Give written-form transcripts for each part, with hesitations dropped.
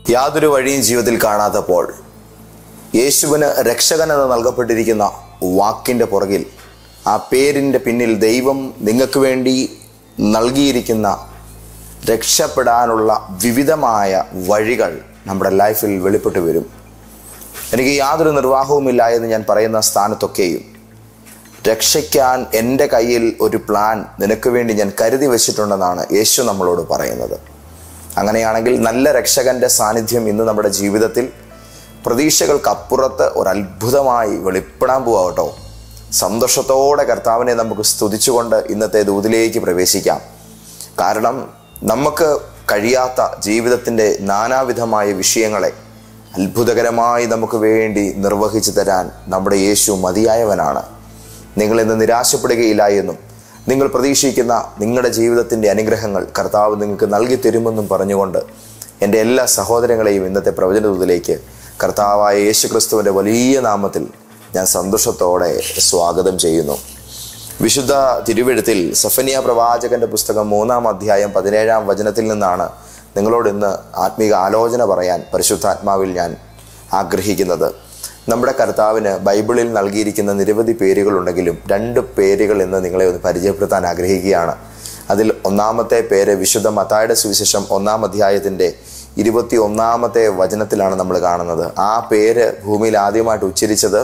യാതൊരു വഴിയും ജീവിതത്തിൽ കാണാത്തപ്പോൾ യേശുവിന് രക്ഷകനെന്ന് നൽകപ്പെട്ടിരിക്കുന്ന വാക്കിൻ്റെ പുറകിൽ, ആ പേരിൻ്റെ പിന്നിൽ ദൈവം നിങ്ങൾക്ക് വേണ്ടി നൽകിയിരിക്കുന്ന രക്ഷപ്പെടാനുള്ള വിവിധമായ വഴികൾ നമ്മുടെ ലൈഫിൽ വെളിപ്പെട്ടു വരും. എനിക്ക് യാതൊരു നിർവാഹവുമില്ല എന്ന് ഞാൻ പറയുന്ന സ്ഥാനത്തൊക്കെയും രക്ഷിക്കാൻ എൻ്റെ കയ്യിൽ ഒരു പ്ലാൻ നിനക്ക് വേണ്ടി ഞാൻ കരുതി വച്ചിട്ടുണ്ടെന്നാണ് യേശു നമ്മളോട് പറയുന്നത്. അങ്ങനെയാണെങ്കിൽ നല്ല രക്ഷകൻ്റെ സാന്നിധ്യം ഇന്ന് നമ്മുടെ ജീവിതത്തിൽ പ്രതീക്ഷകൾക്കപ്പുറത്ത് ഒരത്ഭുതമായി വെളിപ്പെടാൻ പോവാട്ടോ. സന്തോഷത്തോടെ കർത്താവിനെ നമുക്ക് സ്തുതിച്ചുകൊണ്ട് ഇന്നത്തെ ദൂതിലേക്ക് പ്രവേശിക്കാം. കാരണം നമുക്ക് കഴിയാത്ത ജീവിതത്തിൻ്റെ നാനാവിധമായ വിഷയങ്ങളെ അത്ഭുതകരമായി നമുക്ക് വേണ്ടി നിർവഹിച്ചു തരാൻ നമ്മുടെ യേശു മതിയായവനാണ്. നിങ്ങളിന്ന് നിരാശപ്പെടുകയില്ല എന്നും നിങ്ങൾ പ്രതീക്ഷിക്കുന്ന നിങ്ങളുടെ ജീവിതത്തിൻ്റെ അനുഗ്രഹങ്ങൾ കർത്താവ് നിങ്ങൾക്ക് നൽകി തരുമെന്നും പറഞ്ഞുകൊണ്ട് എൻ്റെ എല്ലാ സഹോദരങ്ങളെയും ഇന്നത്തെ പ്രവചനദൂതിലേക്ക് കർത്താവായ യേശു ക്രിസ്തുവിൻ്റെ വലിയ നാമത്തിൽ ഞാൻ സന്തോഷത്തോടെ സ്വാഗതം ചെയ്യുന്നു. വിശുദ്ധ തിരുവെഴുത്തിൽ സഫനിയ പ്രവാചകന്റെ പുസ്തകം 3-ാം അധ്യായം 17-ാം വചനത്തിൽ നിന്നാണ് നിങ്ങളോട് ഇന്ന് ആത്മീക ആലോചന പറയാൻ പരിശുദ്ധാത്മാവിൽ ഞാൻ ആഗ്രഹിക്കുന്നത്. നമ്മുടെ കർത്താവിന് ബൈബിളിൽ നൽകിയിരിക്കുന്ന നിരവധി പേരുകളുണ്ടെങ്കിലും 2 പേരുകൾ ഇന്ന് നിങ്ങളെ ഒന്ന് പരിചയപ്പെടുത്താൻ ആഗ്രഹിക്കുകയാണ്. അതിൽ ഒന്നാമത്തെ പേര് വിശുദ്ധ മത്തായിയുടെ സുവിശേഷം 1-ാം അധ്യായത്തിൻ്റെ 21-ാമത്തെ വചനത്തിലാണ് നമ്മൾ കാണുന്നത്. ആ പേര് ഭൂമിയിൽ ആദ്യമായിട്ട് ഉച്ചരിച്ചത്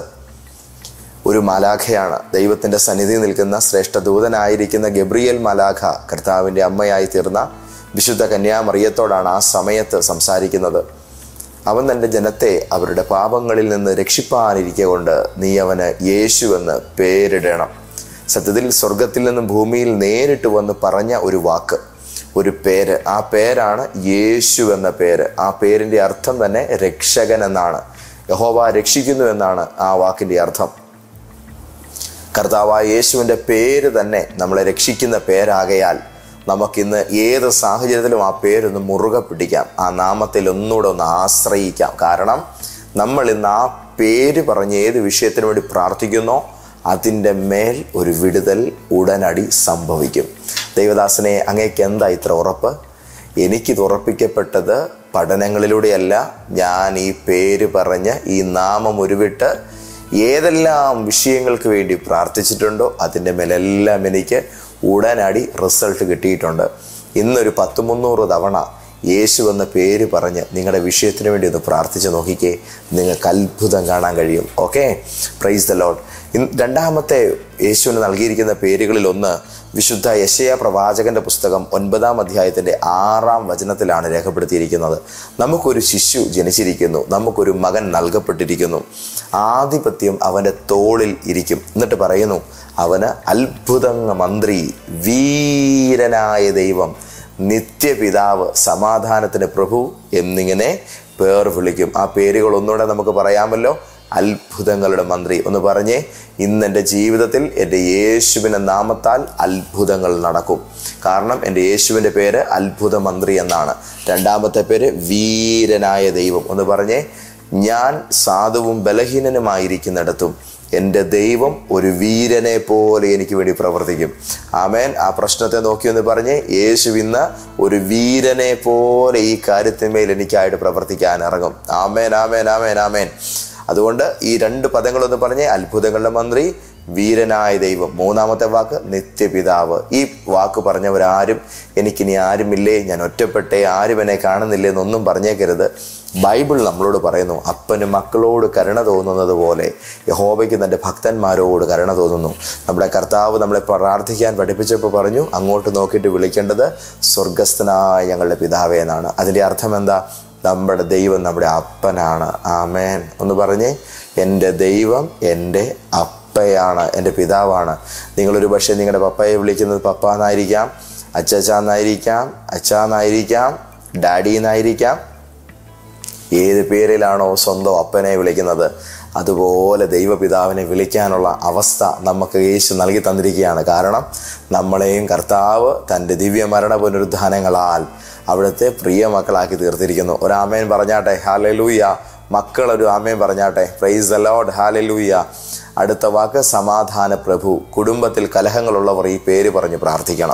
ഒരു മാലാഖയാണ്. ദൈവത്തിൻ്റെ സന്നിധി നിൽക്കുന്ന ശ്രേഷ്ഠ ദൂതനായിരിക്കുന്ന ഗബ്രിയേൽ മാലാഖ കർത്താവിൻ്റെ അമ്മയായി തീർന്ന വിശുദ്ധ കന്യാമറിയത്തോടാണ് ആ സമയത്ത് സംസാരിക്കുന്നത്. അവൻ തൻ്റെ ജനത്തെ അവരുടെ പാപങ്ങളിൽ നിന്ന് രക്ഷിപ്പാനിരിക്കെ കൊണ്ട് നീ അവന് യേശു എന്ന് പേരിടണം. സത്യത്തിൽ സ്വർഗത്തിൽ നിന്നും ഭൂമിയിൽ നേരിട്ട് വന്ന് പറഞ്ഞ ഒരു വാക്ക്, ഒരു പേര്. ആ പേരാണ് യേശു എന്ന പേര്. ആ പേരിൻ്റെ അർത്ഥം തന്നെ രക്ഷകൻ എന്നാണ്. യഹോവ രക്ഷിക്കുന്നു എന്നാണ് ആ വാക്കിൻ്റെ അർത്ഥം. കർത്താവായ യേശുവിൻ്റെ പേര് തന്നെ നമ്മളെ രക്ഷിക്കുന്ന പേരാകയാൽ നമുക്കിന്ന് ഏത് സാഹചര്യത്തിലും ആ പേരൊന്ന് മുറുകെ പിടിക്കാം, ആ നാമത്തിൽ ഒന്നുകൂടെ ഒന്ന് ആശ്രയിക്കാം. കാരണം നമ്മൾ ഇന്ന് ആ പേര് പറഞ്ഞ് ഏത് വിഷയത്തിന് വേണ്ടി പ്രാർത്ഥിക്കുന്നോ അതിൻ്റെ മേൽ ഒരു വിടുതൽ ഉടനടി സംഭവിക്കും. ദൈവദാസനെ, അങ്ങേക്ക് എന്താ ഇത്ര ഉറപ്പ്? എനിക്കിത് ഉറപ്പിക്കപ്പെട്ടത് പഠനങ്ങളിലൂടെയല്ല. ഞാൻ ഈ പേര് പറഞ്ഞ് ഈ നാമം ഉരുവിട്ട് ഏതെല്ലാം വിഷയങ്ങൾക്ക് വേണ്ടി പ്രാർത്ഥിച്ചിട്ടുണ്ടോ അതിൻ്റെ മേലെല്ലാം എനിക്ക് ഉടനടി റിസൾട്ട് കിട്ടിയിട്ടുണ്ട്. ഇന്നൊരു 100-300 തവണ യേശു എന്ന പേര് പറഞ്ഞ് നിങ്ങളുടെ വിഷയത്തിന് വേണ്ടി ഒന്ന് പ്രാർത്ഥിച്ച് നോക്കിക്കേ, നിങ്ങൾക്ക് അത്ഭുതം കാണാൻ കഴിയും. Okay, praise the Lord. രണ്ടാമത്തെ യേശുവിന് നൽകിയിരിക്കുന്ന പേരുകളിൽ ഒന്ന് വിശുദ്ധ യെശയ്യാ പ്രവാചകന്റെ പുസ്തകം 9-ാം അധ്യായത്തിൻ്റെ 6-ാം വചനത്തിലാണ് രേഖപ്പെടുത്തിയിരിക്കുന്നത്. നമുക്കൊരു ശിശു ജനിച്ചിരിക്കുന്നു, നമുക്കൊരു മകൻ നൽകപ്പെട്ടിരിക്കുന്നു, ആധിപത്യം അവൻ്റെ തോളിൽ ഇരിക്കും. എന്നിട്ട് പറയുന്നു, അവന് അത്ഭുത മന്ത്രി, വീരനായ ദൈവം, നിത്യപിതാവ്, സമാധാനത്തിന് പ്രഭു എന്നിങ്ങനെ പേർ വിളിക്കും. ആ പേരുകൾ ഒന്നുകൂടെ നമുക്ക് പറയാമല്ലോ. അത്ഭുതങ്ങളുടെ മന്ത്രി. ഒന്ന് പറഞ്ഞേ, ഇന്നെൻ്റെ ജീവിതത്തിൽ എൻ്റെ യേശുവിൻ്റെ നാമത്താൽ അത്ഭുതങ്ങൾ നടക്കും. കാരണം എൻ്റെ യേശുവിൻ്റെ പേര് അത്ഭുത മന്ത്രി എന്നാണ്. രണ്ടാമത്തെ പേര് വീരനായ ദൈവം. ഒന്ന് പറഞ്ഞേ, ഞാൻ സാധുവും ബലഹീനനുമായിരിക്കുന്നിടത്തും എൻ്റെ ദൈവം ഒരു വീരനെ പോലെ എനിക്ക് വേണ്ടി പ്രവർത്തിക്കും. ആമേൻ. ആ പ്രശ്നത്തെ നോക്കിയൊന്ന് പറഞ്ഞേ, യേശു ഇന്ന് ഒരു വീരനെ പോലെ ഈ കാര്യത്തിന്മേൽ എനിക്കായിട്ട് പ്രവർത്തിക്കാൻ ഇറങ്ങും. ആമേൻ, ആമേൻ, ആമേൻ, ആമേൻ. അതുകൊണ്ട് ഈ 2 പദങ്ങളൊന്ന് പറഞ്ഞേ, അത്ഭുതങ്ങളുടെ മന്ത്രി, വീരനായ ദൈവം. 3-ാമത്തെ വാക്ക് നിത്യപിതാവ്. ഈ വാക്ക് പറഞ്ഞവരാരും എനിക്കിനി ആരുമില്ലേ, ഞാൻ ഒറ്റപ്പെട്ടേ, ആരും എന്നെ കാണുന്നില്ലേ എന്നൊന്നും പറഞ്ഞേക്കരുത്. ബൈബിൾ നമ്മളോട് പറയുന്നു, അപ്പന് മക്കളോട് കരുണ തോന്നുന്നത് പോലെ യഹോവയ്ക്ക് തൻ്റെ ഭക്തന്മാരോട് കരുണ തോന്നുന്നു. നമ്മുടെ കർത്താവ് നമ്മളെ പ്രാർത്ഥിക്കാൻ പഠിപ്പിച്ചപ്പോൾ പറഞ്ഞു, അങ്ങോട്ട് നോക്കിയിട്ട് വിളിക്കേണ്ടത് സ്വർഗസ്ഥനായ ഞങ്ങളുടെ പിതാവേ എന്നാണ്. അതിൻ്റെ അർത്ഥം എന്താ? നമ്മുടെ ദൈവം നമ്മുടെ അപ്പനാണ്. ആമേൻ. ഒന്ന് പറഞ്ഞേ, എൻ്റെ ദൈവം എൻ്റെ അപ്പയാണ്, എൻ്റെ പിതാവാണ്. നിങ്ങളൊരു പക്ഷേ നിങ്ങളുടെ പപ്പയെ വിളിക്കുന്നത് പപ്പ എന്നായിരിക്കാം, അച്ചാന്നായിരിക്കാം, അച്ചാന്നായിരിക്കാം, ഡാഡി എന്നായിരിക്കാം. ഏത് പേരിലാണോ സ്വന്തം അപ്പനെ വിളിക്കുന്നത് അതുപോലെ ദൈവപിതാവിനെ വിളിക്കാനുള്ള അവസ്ഥ നമുക്ക് യേശു നൽകി തന്നിരിക്കുകയാണ്. കാരണം നമ്മളെയും കർത്താവ് തൻ്റെ ദിവ്യമരണ പുനരുദ്ധാനങ്ങളാൽ അവിടുത്തെ പ്രിയ മക്കളാക്കി തീർത്തിരിക്കുന്നു. ഒരു ആമേൻ പറഞ്ഞാട്ടെ, ഹല്ലേലൂയ. മക്കളൊരു ആമേൻ പറഞ്ഞാട്ടെ, പ്രൈസ് ദ ലോർഡ്, ഹല്ലേലൂയ. അടുത്ത വാക്ക് സമാധാന പ്രഭു. കുടുംബത്തിൽ കലഹങ്ങളുള്ളവർ ഈ പേര് പറഞ്ഞ് പ്രാർത്ഥിക്കണം.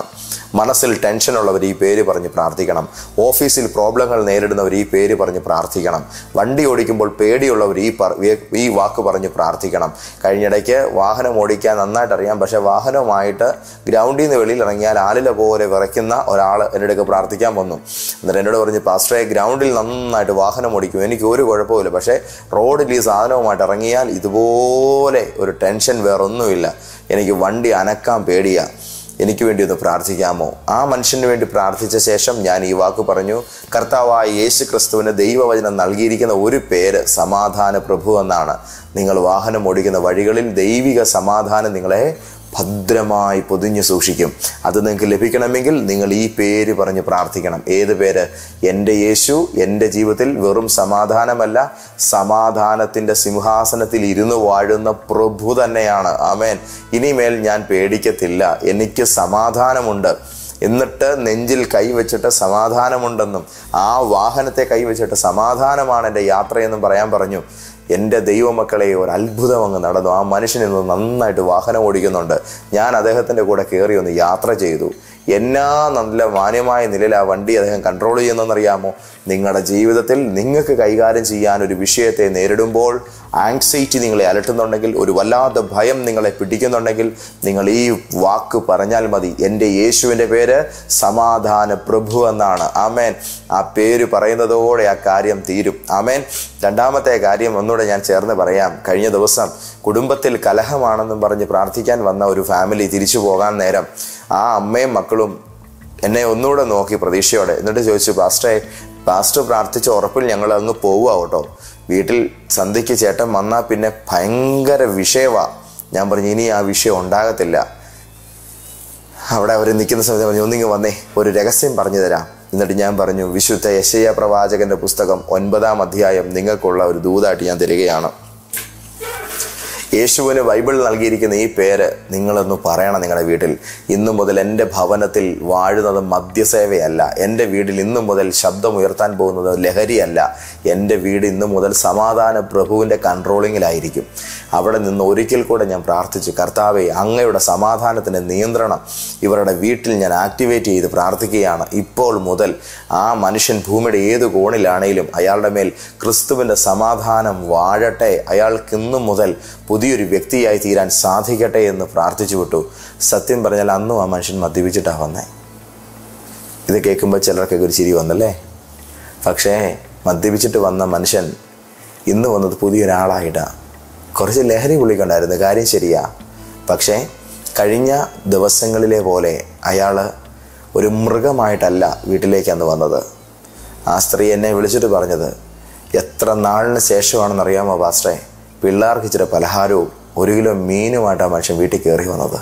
മനസ്സിൽ ടെൻഷനുള്ളവർ ഈ പേര് പറഞ്ഞ് പ്രാർത്ഥിക്കണം. ഓഫീസിൽ പ്രോബ്ലങ്ങൾ നേരിടുന്നവർ ഈ പേര് പറഞ്ഞ് പ്രാർത്ഥിക്കണം. വണ്ടി ഓടിക്കുമ്പോൾ പേടിയുള്ളവർ ഈ വാക്ക് പറഞ്ഞ് പ്രാർത്ഥിക്കണം. കഴിഞ്ഞിടയ്ക്ക് വാഹനം ഓടിക്കാൻ നന്നായിട്ട് അറിയാം, പക്ഷേ വാഹനവുമായിട്ട് ഗ്രൗണ്ടിൽ നിന്ന് വെളിയിൽ ഇറങ്ങിയാൽ ആലില പോലെ വിറയ്ക്കുന്ന ഒരാൾ എൻ്റെ അടുക്ക് പ്രാർത്ഥിക്കാൻ വന്നു. എന്നിട്ട് എന്നോട് പറഞ്ഞ്, പാസ്റ്ററെ, ഗ്രൗണ്ടിൽ നന്നായിട്ട് വാഹനം ഓടിക്കും, എനിക്ക് ഒരു കുഴപ്പമില്ല, പക്ഷേ റോഡിൽ ഈ സാധനവുമായിട്ട് ഇറങ്ങിയാൽ ഇതുപോലെ ഒരു ടെൻഷൻ വേറൊന്നുമില്ല, എനിക്ക് വണ്ടി അനക്കാൻ പേടിയാണ്, എനിക്ക് വേണ്ടി ഒന്ന് പ്രാർത്ഥിക്കാമോ? ആ മനുഷ്യന് വേണ്ടി പ്രാർത്ഥിച്ച ശേഷം ഞാൻ ഈ വാക്ക് പറഞ്ഞു, കർത്താവായ യേശു ക്രിസ്തുവിന് ദൈവവചനം നൽകിയിരിക്കുന്ന ഒരു പേര് സമാധാന പ്രഭു എന്നാണ്. നിങ്ങൾ വാഹനം ഓടിക്കുന്ന വഴികളിൽ ദൈവിക സമാധാനം നിങ്ങളെ ഭദ്രമായി പൊതിഞ്ഞു സൂക്ഷിക്കും. അത് നിങ്ങൾക്ക് ലഭിക്കണമെങ്കിൽ നിങ്ങൾ ഈ പേര് പറഞ്ഞ് പ്രാർത്ഥിക്കണം. ഏത് പേര്? എൻ്റെ യേശു എൻ്റെ ജീവിതത്തിൽ വെറും സമാധാനമല്ല, സമാധാനത്തിൻ്റെ സിംഹാസനത്തിൽ ഇരുന്ന് വാഴുന്ന പ്രഭു തന്നെയാണ്. ആമേൻ. ഇനിമേൽ ഞാൻ പേടിക്കത്തില്ല, എനിക്ക് സമാധാനമുണ്ട്. എന്നിട്ട് നെഞ്ചിൽ കൈവച്ചിട്ട് സമാധാനമുണ്ടെന്നും ആ വാഹനത്തെ കൈവച്ചിട്ട് സമാധാനമാണ് എൻ്റെ യാത്രയെന്നും പറയാൻ പറഞ്ഞു. എൻ്റെ ദൈവമക്കളെ, ഒരു അത്ഭുതം അങ്ങ് നടന്നു. ആ മനുഷ്യൻ ഇന്ന് നന്നായിട്ട് വാഹനം ഓടിക്കുന്നുണ്ട്. ഞാൻ അദ്ദേഹത്തിൻ്റെ കൂടെ കയറി ഒന്ന് യാത്ര ചെയ്തു. എന്നാ നല്ല മാന്യമായ നിലയിൽ ആ വണ്ടി അദ്ദേഹം കൺട്രോൾ ചെയ്യുന്നതെന്നറിയാമോ? നിങ്ങളുടെ ജീവിതത്തിൽ നിങ്ങൾക്ക് കൈകാര്യം ചെയ്യാൻ ഒരു വിഷയത്തെ നേരിടുമ്പോൾ ആങ്സൈറ്റി നിങ്ങളെ അലട്ടുന്നുണ്ടെങ്കിൽ, ഒരു വല്ലാത്ത ഭയം നിങ്ങളെ പിടിക്കുന്നുണ്ടെങ്കിൽ, നിങ്ങൾ ഈ വാക്ക് പറഞ്ഞാൽ മതി. എൻ്റെ യേശുവിൻ്റെ പേര് സമാധാന പ്രഭു എന്നാണ്. ആമേൻ. ആ പേര് പറയുന്നതോടെ ആ കാര്യം തീരും. ആമേൻ. രണ്ടാമത്തെ കാര്യം ഒന്നുകൂടെ ഞാൻ ചേർന്ന് പറയാം. കഴിഞ്ഞ ദിവസം കുടുംബത്തിൽ കലഹമാണെന്നും പറഞ്ഞ് പ്രാർത്ഥിക്കാൻ വന്ന ഒരു ഫാമിലി തിരിച്ചു പോകാൻ നേരം ആ അമ്മയും മക്കളും എന്നെ ഒന്നുകൂടെ നോക്കി പ്രതീക്ഷയോടെ. എന്നിട്ട് ചോദിച്ചു, പാസ്റ്റർ പ്രാർത്ഥിച്ച ഉറപ്പിൽ ഞങ്ങൾ അങ്ങ് പോവുക കേട്ടോ, വീട്ടിൽ സന്ധ്യയ്ക്ക് ചേട്ടൻ വന്നാൽ പിന്നെ ഭയങ്കര വിഷയമാണ്. ഞാൻ പറഞ്ഞു, ഇനി ആ വിഷയം ഉണ്ടാകത്തില്ല. അവിടെ അവർ നിൽക്കുന്ന സമയത്ത് പറഞ്ഞു, ഒന്നിങ്ങ് വന്നേ, ഒരു രഹസ്യം പറഞ്ഞു തരാം. എന്നിട്ട് ഞാൻ പറഞ്ഞു, വിശുദ്ധ യെശയ്യാ പ്രവാചകന്റെ പുസ്തകം 9-ാം അധ്യായം നിങ്ങൾക്കുള്ള ഒരു ദൂതായിട്ട് ഞാൻ തരികയാണ്. യേശുവിന് ബൈബിളിൽ നൽകിയിരിക്കുന്ന ഈ പേര് നിങ്ങളൊന്ന് പറയണം നിങ്ങളുടെ വീട്ടിൽ. ഇന്നു മുതൽ എൻ്റെ ഭവനത്തിൽ വാഴുന്നത് മദ്യസേവയല്ല, എൻ്റെ വീട്ടിൽ ഇന്നു മുതൽ ശബ്ദമുയർത്താൻ പോകുന്നത് ലഹരിയല്ല, എൻ്റെ വീട് ഇന്നു മുതൽ സമാധാന പ്രഭുവിൻ്റെ കൺട്രോളിങ്ങിലായിരിക്കും. അവിടെ നിന്ന് ഒരിക്കൽ കൂടെ ഞാൻ പ്രാർത്ഥിച്ചു, കർത്താവേ, അങ്ങയുടെ സമാധാനത്തിൻ്റെ നിയന്ത്രണം ഇവരുടെ വീട്ടിൽ ഞാൻ ആക്ടിവേറ്റ് ചെയ്ത് പ്രാർത്ഥിക്കുകയാണ്. ഇപ്പോൾ മുതൽ ആ മനുഷ്യൻ ഭൂമിയുടെ ഏത് കോണിലാണെങ്കിലും അയാളുടെ മേൽ ക്രിസ്തുവിൻ്റെ സമാധാനം വാഴട്ടെ, അയാൾക്ക് ഇന്നു മുതൽ പുതിയൊരു വ്യക്തിയായി തീരാൻ സാധിക്കട്ടെ എന്ന് പ്രാർത്ഥിച്ചു വിട്ടു. സത്യം പറഞ്ഞാൽ അന്നും ആ മനുഷ്യൻ മദ്യപിച്ചിട്ടാണ് വന്നേ. ഇത് കേൾക്കുമ്പോൾ ചിലർക്കൊക്കെ ഒരു ചിരി വന്നല്ലേ. പക്ഷേ മദ്യപിച്ചിട്ട് വന്ന മനുഷ്യൻ ഇന്ന് വന്നത് പുതിയൊരാളായിട്ടാണ്. കുറച്ച് ലഹരി പുള്ളിക്കുണ്ടായിരുന്നു, കാര്യം ശരിയാ. പക്ഷേ കഴിഞ്ഞ ദിവസങ്ങളിലെ പോലെ അയാൾ ഒരു മൃഗമായിട്ടല്ല വീട്ടിലേക്ക് അന്ന് വന്നത്. ആ സ്ത്രീ എന്നെ വിളിച്ചിട്ട് പറഞ്ഞത്, എത്ര നാളിന് ശേഷമാണെന്നറിയാമോ പാസ്റ്ററെ, പിള്ളേർക്ക് ഇച്ചിരി പലഹാരവും 1 കിലോ മീനുമായിട്ടാണ് മനുഷ്യൻ വീട്ടിൽ കയറി വന്നത്.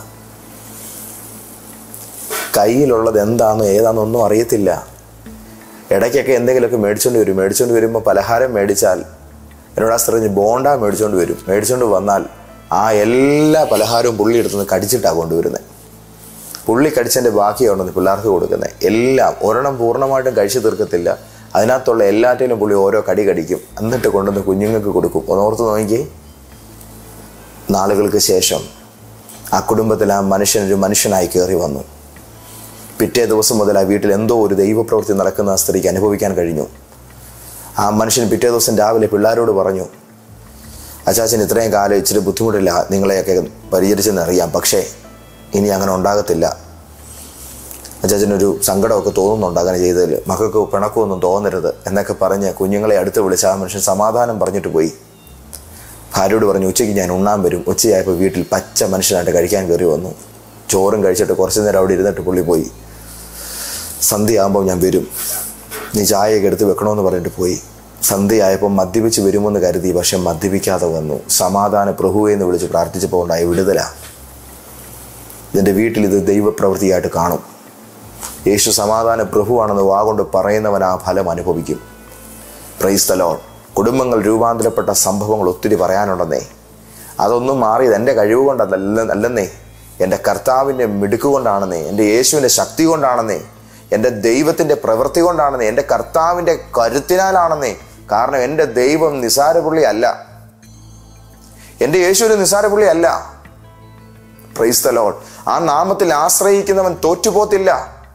കയ്യിലുള്ളത് എന്താണെന്നോ ഏതാണെന്നൊന്നും അറിയത്തില്ല. ഇടയ്ക്കൊക്കെ എന്തെങ്കിലുമൊക്കെ മേടിച്ചുകൊണ്ട് വരുമ്പോൾ പലഹാരം മേടിച്ചാൽ എന്നോട് ആ സ്ത്രീ ബോണ്ട മേടിച്ചുകൊണ്ട് വന്നാൽ ആ എല്ലാ പലഹാരവും പുള്ളി എടുത്തുനിന്ന് കടിച്ചിട്ടാണ് കൊണ്ടുവരുന്നത്. പുള്ളി കടിച്ചതിൻ്റെ ബാക്കിയാണെന്ന് പിള്ളേർക്ക് കൊടുക്കുന്നത്. എല്ലാം ഒരെണ്ണം പൂർണ്ണമായിട്ടും കഴിച്ചു തീർക്കത്തില്ല, അതിനകത്തുള്ള എല്ലാറ്റിലും പുള്ളി ഓരോ കടി കടിക്കും, എന്നിട്ട് കൊണ്ടുവന്ന് കുഞ്ഞുങ്ങൾക്ക് കൊടുക്കും. ഒന്നോർത്ത് നോക്കി, നാളുകൾക്ക് ശേഷം ആ കുടുംബത്തിൽ ആ മനുഷ്യനൊരു മനുഷ്യനായി കയറി വന്നു. പിറ്റേ ദിവസം മുതൽ ആ വീട്ടിൽ എന്തോ ഒരു ദൈവപ്രവൃത്തി നടക്കുന്ന ആ സ്ത്രീക്ക് അനുഭവിക്കാൻ കഴിഞ്ഞു. ആ മനുഷ്യൻ പിറ്റേ ദിവസം രാവിലെ പിള്ളേരോട് പറഞ്ഞു, അച്ചാച്ചൻ ഇത്രയും കാലം ഇച്ചിരി ബുദ്ധിമുട്ടില്ല, നിങ്ങളെയൊക്കെ പരിചരിച്ചെന്നറിയാം, പക്ഷേ ഇനി അങ്ങനെ ഉണ്ടാകത്തില്ല. അച്ചാച്ചനൊരു സങ്കടമൊക്കെ തോന്നുന്നുണ്ട് അങ്ങനെ ചെയ്തതിൽ, മക്കൾക്ക് പിണക്കമൊന്നും തോന്നരുത് എന്നൊക്കെ പറഞ്ഞ് കുഞ്ഞുങ്ങളെ അടുത്ത് വിളിച്ച് ആ മനുഷ്യൻ സമാധാനം പറഞ്ഞിട്ട് പോയി. ഭാര്യയോട് പറഞ്ഞു, ഉച്ചയ്ക്ക് ഞാൻ ഉണ്ണാൻ വരും. ഉച്ചയായപ്പോൾ വീട്ടിൽ പച്ച മനുഷ്യനായിട്ട് കഴിക്കാൻ കയറി വന്നു. ചോറും കഴിച്ചിട്ട് കുറച്ച് നേരം അവിടെ ഇരുന്നിട്ട് പുള്ളി പോയി. സന്ധ്യയാകുമ്പോൾ ഞാൻ വരും, നീ ചായയൊക്കെ എടുത്ത് വെക്കണമെന്ന് പറഞ്ഞിട്ട് പോയി. സന്ധ്യയായപ്പോൾ മദ്യപിച്ച് വരുമെന്ന് കരുതി, പക്ഷെ മദ്യപിക്കാതെ വന്നു. സമാധാന പ്രഭുവെ എന്ന് വിളിച്ച് പ്രാർത്ഥിച്ചപ്പോൾ ഉണ്ടായ വിടുതല. ഇതിൻ്റെ വീട്ടിൽ ഇത് ദൈവപ്രവൃത്തിയായിട്ട് കാണും. യേശു സമാധാന പ്രഭുവാണെന്ന് വാഗൊണ്ട് പറയുന്നവൻ ആ ഫലം അനുഭവിക്കും. Praise the Lord. കുടുംബങ്ങൾ രൂപാന്തരപ്പെട്ട സംഭവങ്ങൾ ഒത്തിരി പറയാനുണ്ടെന്നേ. അതൊന്നും മാറിയത് എൻ്റെ കഴിവ് കൊണ്ടല്ലെന്നേ, എൻ്റെ കർത്താവിൻ്റെ മിടുക്ക് കൊണ്ടാണെന്നേ, എൻ്റെ യേശുവിൻ്റെ ശക്തി കൊണ്ടാണെന്നേ, എൻ്റെ ദൈവത്തിൻ്റെ പ്രവൃത്തി കൊണ്ടാണെന്നേ, എൻ്റെ കർത്താവിൻ്റെ കരുത്തിനാലാണെന്നേ. കാരണം എൻ്റെ ദൈവം നിസാരപുള്ളി അല്ല, എൻ്റെ യേശു ഒരു നിസാരപുള്ളി അല്ല. Praise the Lord. ആ നാമത്തിൽ ആശ്രയിക്കുന്നവൻ തോറ്റുപോത്തില്ല.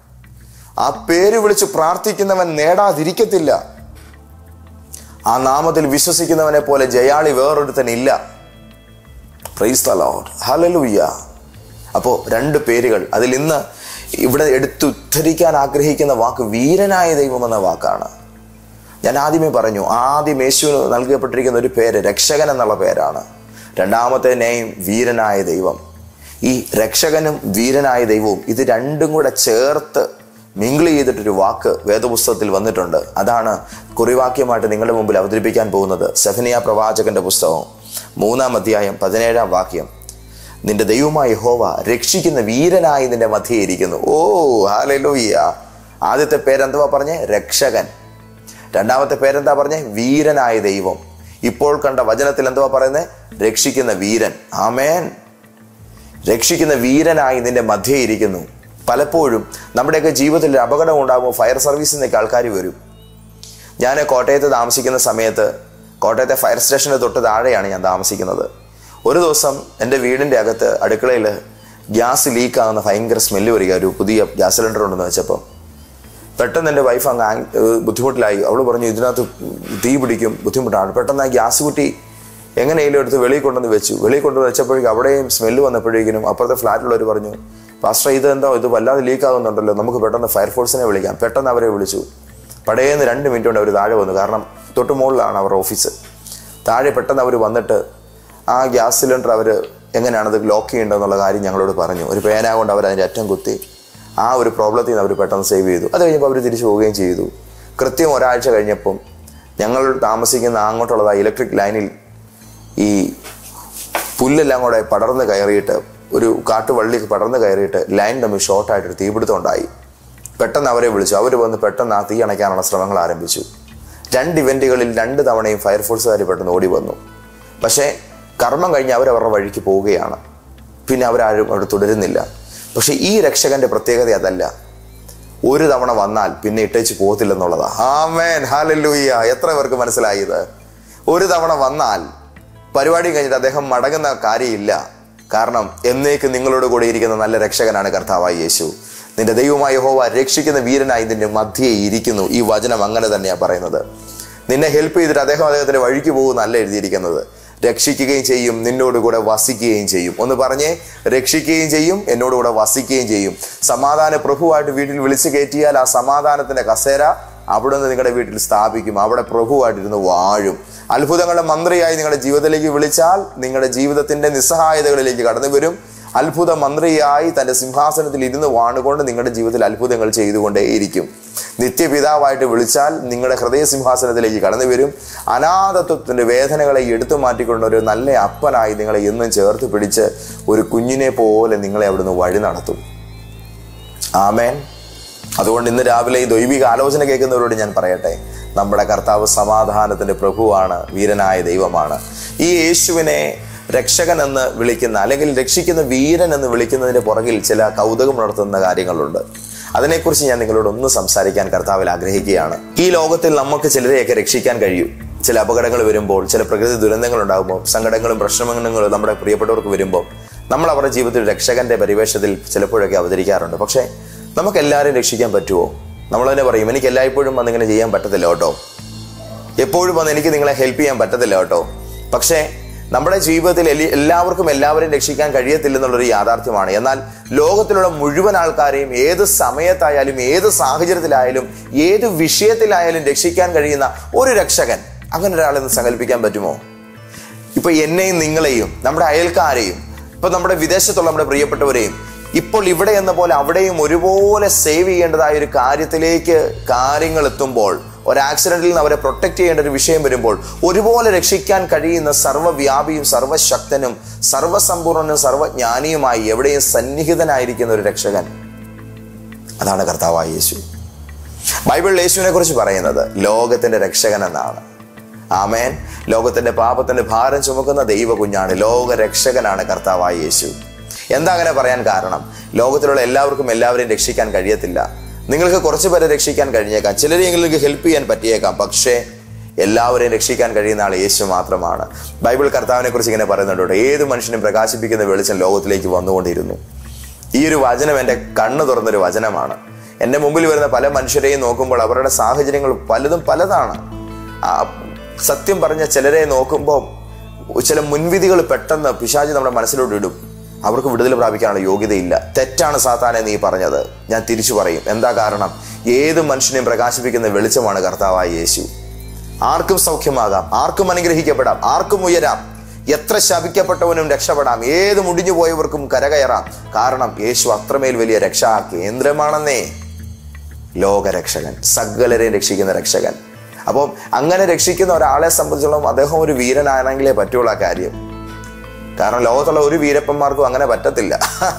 ആ പേര് വിളിച്ച് പ്രാർത്ഥിക്കുന്നവൻ നേടാതിരിക്കത്തില്ല. ആ നാമത്തിൽ വിശ്വസിക്കുന്നവനെ പോലെ ജയാളി വേറൊരുത്തനില്ല. പ്രൈസ് ദി ലോർഡ്, ഹല്ലേലൂയ. അപ്പോൾ 2 പേരുകൾ. അതിൽ ഇന്ന് ഇവിടെ എടുത്തുദ്ധരിക്കാൻ ആഗ്രഹിക്കുന്ന വാക്ക് വീരനായ ദൈവം എന്ന വാക്കാണ്. ഞാൻ ആദ്യമേ പറഞ്ഞു, ആദ്യം യേശുവിന് നൽകപ്പെട്ടിരിക്കുന്ന ഒരു പേര് രക്ഷകൻ എന്നുള്ള പേരാണ്. രണ്ടാമത്തെ നെയിം വീരനായ ദൈവം. ഈ രക്ഷകനും വീരനായ ദൈവവും ഇത് രണ്ടും കൂടെ ചേർത്ത് മിങ്കിൾ ചെയ്തിട്ടൊരു വാക്ക് വേദപുസ്തകത്തിൽ വന്നിട്ടുണ്ട്. അതാണ് കുറിവാക്യമായിട്ട് നിങ്ങളുടെ മുമ്പിൽ അവതരിപ്പിക്കാൻ പോകുന്നത്. സെഫനിയ പ്രവാചകന്റെ പുസ്തകം 3-ാം അധ്യായം 17-ാം വാക്യം. നിന്റെ ദൈവമായ യഹോവ രക്ഷിക്കുന്ന വീരനായി നിന്റെ മധ്യേ ഇരിക്കുന്നു. ഓ ഹല്ലേലൂയ. ആദ്യത്തെ പേരെന്തുവാ പറഞ്ഞേ? രക്ഷകൻ. രണ്ടാമത്തെ പേരെന്താ പറഞ്ഞേ? വീരനായ ദൈവം. ഇപ്പോൾ കണ്ട വചനത്തിൽ എന്തുവാ പറയുന്നത്? രക്ഷിക്കുന്ന വീരൻ. ആമേൻ. രക്ഷിക്കുന്ന വീരനായി നിന്റെ മധ്യേ ഇരിക്കുന്നു. പലപ്പോഴും നമ്മുടെയൊക്കെ ജീവിതത്തിൽ അപകടം ഉണ്ടാകുമ്പോൾ ഫയർ സർവീസിൽ നിന്നൊക്കെ ആൾക്കാർ വരും. ഞാൻ കോട്ടയത്ത് താമസിക്കുന്ന സമയത്ത് കോട്ടയത്തെ ഫയർ സ്റ്റേഷന് തൊട്ട് താഴെയാണ് ഞാൻ താമസിക്കുന്നത്. ഒരു ദിവസം എൻ്റെ വീടിൻ്റെ അകത്ത് അടുക്കളയിൽ ഗ്യാസ് ലീക്കാകുന്ന ഭയങ്കര സ്മെല്ല് വരിക. ഒരു പുതിയ ഗ്യാസ് സിലിണ്ടർ ഉണ്ടെന്ന് വെച്ചപ്പോൾ പെട്ടെന്ന് എൻ്റെ വൈഫ് അങ്ങ് ബുദ്ധിമുട്ടിലായി. അവൾ പറഞ്ഞു, ഇതിനകത്ത് തീ പിടിക്കും, ബുദ്ധിമുട്ടാണ്. പെട്ടെന്ന് ആ ഗ്യാസ് കുറ്റി എങ്ങനെയെങ്കിലും എടുത്ത് വെളിയിൽ കൊണ്ടുവന്ന് വെച്ചു. വെളിയിൽ കൊണ്ടുവന്ന് വെച്ചപ്പോഴേക്കും അവിടെയും സ്മെല്ല് വന്നപ്പോഴേക്കും അപ്പുറത്തെ ഫ്ലാറ്റിലുള്ളവർ പറഞ്ഞു, പാസ്റ്റർ ഇത് വല്ലാതെ ലീക്കാകുന്നുണ്ടല്ലോ, നമുക്ക് പെട്ടെന്ന് ഫയർഫോഴ്സിനെ വിളിക്കാം. പെട്ടെന്ന് അവരെ വിളിച്ചു. പടയേന്ന് 2 മിനിറ്റ് കൊണ്ട് അവർ താഴെ വന്നു. കാരണം തൊട്ട് മുകളിലാണ് അവരുടെ ഓഫീസ്. താഴെ പെട്ടെന്ന് അവർ വന്നിട്ട് ആ ഗ്യാസ് സിലിണ്ടർ അവർ എങ്ങനെയാണത് ലോക്ക് ചെയ്യേണ്ടതെന്നുള്ള കാര്യം ഞങ്ങളോട് പറഞ്ഞു. ഒരു പേന കൊണ്ട് അവർ അതിൻ്റെ അറ്റം കുത്തി ആ ഒരു പ്രോബ്ലത്തിൽ നിന്ന് അവർ പെട്ടെന്ന് സേവ് ചെയ്തു. അത് കഴിഞ്ഞപ്പോൾ അവർ തിരിച്ചു പോവുകയും ചെയ്തു. കൃത്യം ഒരാഴ്ച കഴിഞ്ഞപ്പം ഞങ്ങൾ താമസിക്കുന്ന അങ്ങോട്ടുള്ളത് ഇലക്ട്രിക് ലൈനിൽ ഈ പുല്ലെല്ലാം കൂടെ പടർന്ന് കയറിയിട്ട്, ഒരു കാട്ടുവള്ളിക്ക് പടർന്ന് കയറിയിട്ട് ലൈൻ തമ്മിൽ ഷോർട്ടായിട്ടൊരു തീപിടുത്തം ഉണ്ടായി. പെട്ടെന്ന് അവരെ വിളിച്ചു. അവർ വന്ന് പെട്ടെന്ന് ആ തീ അണയ്ക്കാനുള്ള ശ്രമങ്ങൾ ആരംഭിച്ചു. 2 ഇവൻറ്റുകളിൽ 2 തവണയും ഫയർഫോഴ്സുകാർ പെട്ടെന്ന് ഓടി വന്നു. പക്ഷേ കർമ്മം കഴിഞ്ഞ് അവരവരുടെ വഴിക്ക് പോവുകയാണ്. പിന്നെ അവരാരും അവിടെ തുടരുന്നില്ല. പക്ഷെ ഈ രക്ഷകന്റെ പ്രത്യേകത അതല്ല. ഒരു തവണ വന്നാൽ പിന്നെ ഇട്ടേച്ച് പോകത്തില്ലെന്നുള്ളതാ. ആമേൻ, ഹല്ലേലൂയ. എത്ര പേർക്ക് മനസ്സിലായി ഇത്? ഒരു തവണ വന്നാൽ പരിപാടി കഴിഞ്ഞിട്ട് അദ്ദേഹം മടങ്ങുന്ന കാര്യമില്ല. കാരണം എന്നേക്ക് നിങ്ങളോട് കൂടെ ഇരിക്കുന്ന നല്ല രക്ഷകനാണ് കർത്താവായ യേശു. നിന്റെ ദൈവമായ യഹോവ രക്ഷിക്കുന്ന വീരനായി നിന്റെ മധ്യേ ഇരിക്കുന്നു. ഈ വചനം അങ്ങനെ തന്നെയാണ് പറയുന്നത്. നിന്നെ ഹെൽപ്പ് ചെയ്തിട്ട് അദ്ദേഹത്തിന്റെ വഴിക്ക് പോകുന്നല്ല എഴുതിയിരിക്കുന്നത്. രക്ഷിക്കുകയും ചെയ്യും, നിന്നോടുകൂടെ വസിക്കുകയും ചെയ്യും. ഒന്ന് പറഞ്ഞേ, രക്ഷിക്കുകയും ചെയ്യും, എന്നോടുകൂടെ വസിക്കുകയും ചെയ്യും. സമാധാന പ്രഭുവായിട്ട് വീട്ടിൽ വിളിച്ചു കയറ്റിയാൽ ആ സമാധാനത്തിന്റെ കസേര അവിടെ നിന്ന് നിങ്ങളുടെ വീട്ടിൽ സ്ഥാപിക്കും. അവിടെ പ്രഭുവായിട്ടിരുന്ന് വാഴും. അത്ഭുതങ്ങളുടെ മന്ത്രിയായി നിങ്ങളുടെ ജീവിതത്തിലേക്ക് വിളിച്ചാൽ നിങ്ങളുടെ ജീവിതത്തിന്റെ നിസ്സഹായതകളിലേക്ക് കടന്നു വരും. അത്ഭുത മന്ത്രിയായി തൻ്റെ സിംഹാസനത്തിൽ ഇരുന്ന് വാണുകൊണ്ട് നിങ്ങളുടെ ജീവിതത്തിൽ അത്ഭുതങ്ങൾ ചെയ്തുകൊണ്ടേയിരിക്കും. നിത്യപിതാവായിട്ട് വിളിച്ചാൽ നിങ്ങളുടെ ഹൃദയ സിംഹാസനത്തിലേക്ക് കടന്നു വരും. അനാഥത്വത്തിൻ്റെ വേദനകളെ എടുത്തു മാറ്റിക്കൊണ്ട് ഒരു നല്ല അപ്പനായി നിങ്ങളെ എന്നും ചേർത്ത് പിടിച്ച് ഒരു കുഞ്ഞിനെ പോലെ നിങ്ങളെ അവിടുന്ന് വഴി നടത്തും. ആമേൻ. അതുകൊണ്ട് ഇന്ന് രാവിലെ ഈ ദൈവിക ആലോചന കേൾക്കുന്നവരോട് ഞാൻ പറയട്ടെ, നമ്മുടെ കർത്താവ് സമാധാനത്തിൻ്റെ പ്രഭുവാണ്, വീരനായ ദൈവമാണ്. ഈ യേശുവിനെ രക്ഷകൻ എന്ന് വിളിക്കുന്ന, അല്ലെങ്കിൽ രക്ഷിക്കുന്ന വീരൻ എന്ന് വിളിക്കുന്നതിൻ്റെ പുറകിൽ ചില കൗതുകമുണർത്തുന്ന കാര്യങ്ങളുണ്ട്. അതിനെക്കുറിച്ച് ഞാൻ നിങ്ങളോട് ഒന്ന് സംസാരിക്കാൻ കർത്താവിൽ ആഗ്രഹിക്കുകയാണ്. ഈ ലോകത്തിൽ നമുക്ക് ചിലരെയൊക്കെ രക്ഷിക്കാൻ കഴിയും. ചില അപകടങ്ങൾ വരുമ്പോൾ, ചില പ്രകൃതി ദുരന്തങ്ങൾ ഉണ്ടാകുമ്പോൾ, സങ്കടങ്ങളും പ്രശ്നങ്ങളും നമ്മുടെ പ്രിയപ്പെട്ടവർക്ക് വരുമ്പോൾ നമ്മൾ അവരുടെ ജീവിതത്തിൽ രക്ഷകന്റെ പരിവേഷത്തിൽ ചിലപ്പോഴൊക്കെ അവതരിക്കാറുണ്ട്. പക്ഷേ നമുക്കെല്ലാവരെയും രക്ഷിക്കാൻ പറ്റുമോ? നമ്മൾ തന്നെ പറയും, എനിക്ക് എല്ലായ്പ്പോഴും വന്നിങ്ങനെ ചെയ്യാൻ പറ്റത്തില്ല കേട്ടോ, എപ്പോഴും വന്ന് എനിക്ക് നിങ്ങളെ ഹെൽപ്പ് ചെയ്യാൻ പറ്റത്തില്ല കേട്ടോ. പക്ഷേ നമ്മുടെ ജീവിതത്തിൽ എല്ലാവർക്കും എല്ലാവരെയും രക്ഷിക്കാൻ കഴിയത്തില്ലെന്നുള്ളൊരു യാഥാർത്ഥ്യമാണ്. എന്നാൽ ലോകത്തിലുള്ള മുഴുവൻ ആൾക്കാരെയും ഏത് സമയത്തായാലും, ഏത് സാഹചര്യത്തിലായാലും, ഏത് വിഷയത്തിലായാലും രക്ഷിക്കാൻ കഴിയുന്ന ഒരു രക്ഷകൻ, അങ്ങനെ ഒരാളെന്ന് സങ്കല്പിക്കാൻ പറ്റുമോ? ഇപ്പൊ എന്നെയും നിങ്ങളെയും നമ്മുടെ അയൽക്കാരെയും, ഇപ്പൊ നമ്മുടെ വിദേശത്തുള്ള നമ്മുടെ പ്രിയപ്പെട്ടവരെയും ഇപ്പോൾ ഇവിടെ എന്ന പോലെ അവിടെയും ഒരുപോലെ സേവ് ചെയ്യേണ്ടതായ ഒരു കാര്യത്തിലേക്ക് കാര്യങ്ങൾ എത്തുമ്പോൾ, ഒരു ആക്സിഡന്റിൽ നിന്ന് അവരെ പ്രൊട്ടക്ട് ചെയ്യേണ്ട ഒരു വിഷയം വരുമ്പോൾ ഒരുപോലെ രക്ഷിക്കാൻ കഴിയുന്ന സർവ്വവ്യാപിയും സർവശക്തനും സർവസമ്പൂർണനും സർവജ്ഞാനിയുമായി എവിടെയും സന്നിഹിതനായിരിക്കുന്ന ഒരു രക്ഷകൻ, അതാണ് കർത്താവായ യേശു. ബൈബിളിൽ യേശുവിനെ കുറിച്ച് പറയുന്നത് ലോകത്തിന്റെ രക്ഷകൻ എന്നാണ്. ആമേൻ. ലോകത്തിന്റെ പാപത്തിന്റെ ഭാരം ചുമക്കുന്ന ദൈവ കുഞ്ഞാണ്, ലോക രക്ഷകനാണ് കർത്താവായ യേശു. എന്താ അങ്ങനെ പറയാൻ കാരണം? ലോകത്തിലുള്ള എല്ലാവർക്കും എല്ലാവരെയും രക്ഷിക്കാൻ കഴിയത്തില്ല. നിങ്ങൾക്ക് കുറച്ച് പേരെ രക്ഷിക്കാൻ കഴിഞ്ഞേക്കാം, ചിലരെങ്കിലും നിങ്ങൾക്ക് ഹെൽപ്പ് ചെയ്യാൻ പറ്റിയേക്കാം. പക്ഷേ എല്ലാവരെയും രക്ഷിക്കാൻ കഴിയുന്ന ആൾ യേശു മാത്രമാണ്. ബൈബിൾ കർത്താവിനെ കുറിച്ച് ഇങ്ങനെ പറയുന്നുണ്ട്, ഏത് മനുഷ്യനും പ്രകാശിപ്പിക്കുന്ന വെളിച്ചം ലോകത്തിലേക്ക് വന്നുകൊണ്ടിരുന്നു. ഈ ഒരു വചനം എൻ്റെ കണ്ണ് തുറന്നൊരു വചനമാണ്. എൻ്റെ മുമ്പിൽ വരുന്ന പല മനുഷ്യരെയും നോക്കുമ്പോൾ അവരുടെ സാഹചര്യങ്ങൾ പലതും പലതാണ്. സത്യം പറഞ്ഞ ചിലരെ നോക്കുമ്പോൾ ചില മുൻവിധികൾ പെട്ടെന്ന് പിശാച് നമ്മുടെ മനസ്സിലോട്ട് ഇടും. അവർക്ക് വിടുതൽ പ്രാപിക്കാനുള്ള യോഗ്യതയില്ല. തെറ്റാണ് സാത്താനെ നീ പറഞ്ഞത്. ഞാൻ തിരിച്ചു പറയും. എന്താ കാരണം? ഏത് മനുഷ്യനെയും പ്രകാശിപ്പിക്കുന്ന വെളിച്ചമാണ് കർത്താവായ യേശു. ആർക്കും സൗഖ്യമാകാം, ആർക്കും അനുഗ്രഹിക്കപ്പെടാം, ആർക്കും ഉയരാം, എത്ര ശപിക്കപ്പെട്ടവനും രക്ഷപ്പെടാം, ഏത് മുടിഞ്ഞു പോയവർക്കും കരകയറാം. കാരണം യേശു അത്രമേൽ വലിയ രക്ഷാ കേന്ദ്രമാണെന്നേ. ലോകരക്ഷകൻ, സകലരെയും രക്ഷിക്കുന്ന രക്ഷകൻ. അപ്പം അങ്ങനെ രക്ഷിക്കുന്ന ഒരാളെ സംബന്ധിച്ചോളം അദ്ദേഹം ഒരു വീരനാണെങ്കിലേ പറ്റുള്ള കാര്യം. കാരണം ലോകത്തുള്ള ഒരു വീരപ്പന്മാർക്കും അങ്ങനെ പറ്റത്തില്ല.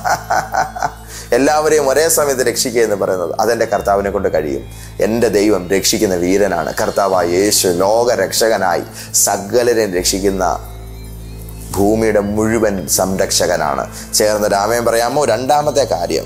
എല്ലാവരെയും ഒരേ സമയത്ത് രക്ഷിക്കുക എന്ന് പറയുന്നത് അതെൻ്റെ കർത്താവിനെ കൊണ്ട് കഴിയും. എൻ്റെ ദൈവം രക്ഷിക്കുന്ന വീരനാണ്. കർത്താവായ യേശു ലോകരക്ഷകനായി സകലരെയും രക്ഷിക്കുന്ന ഭൂമിയുടെ മുഴുവൻ സംരക്ഷകനാണ്. ചേർന്ന് രാമേൻ പറയാമോ? രണ്ടാമത്തെ കാര്യം,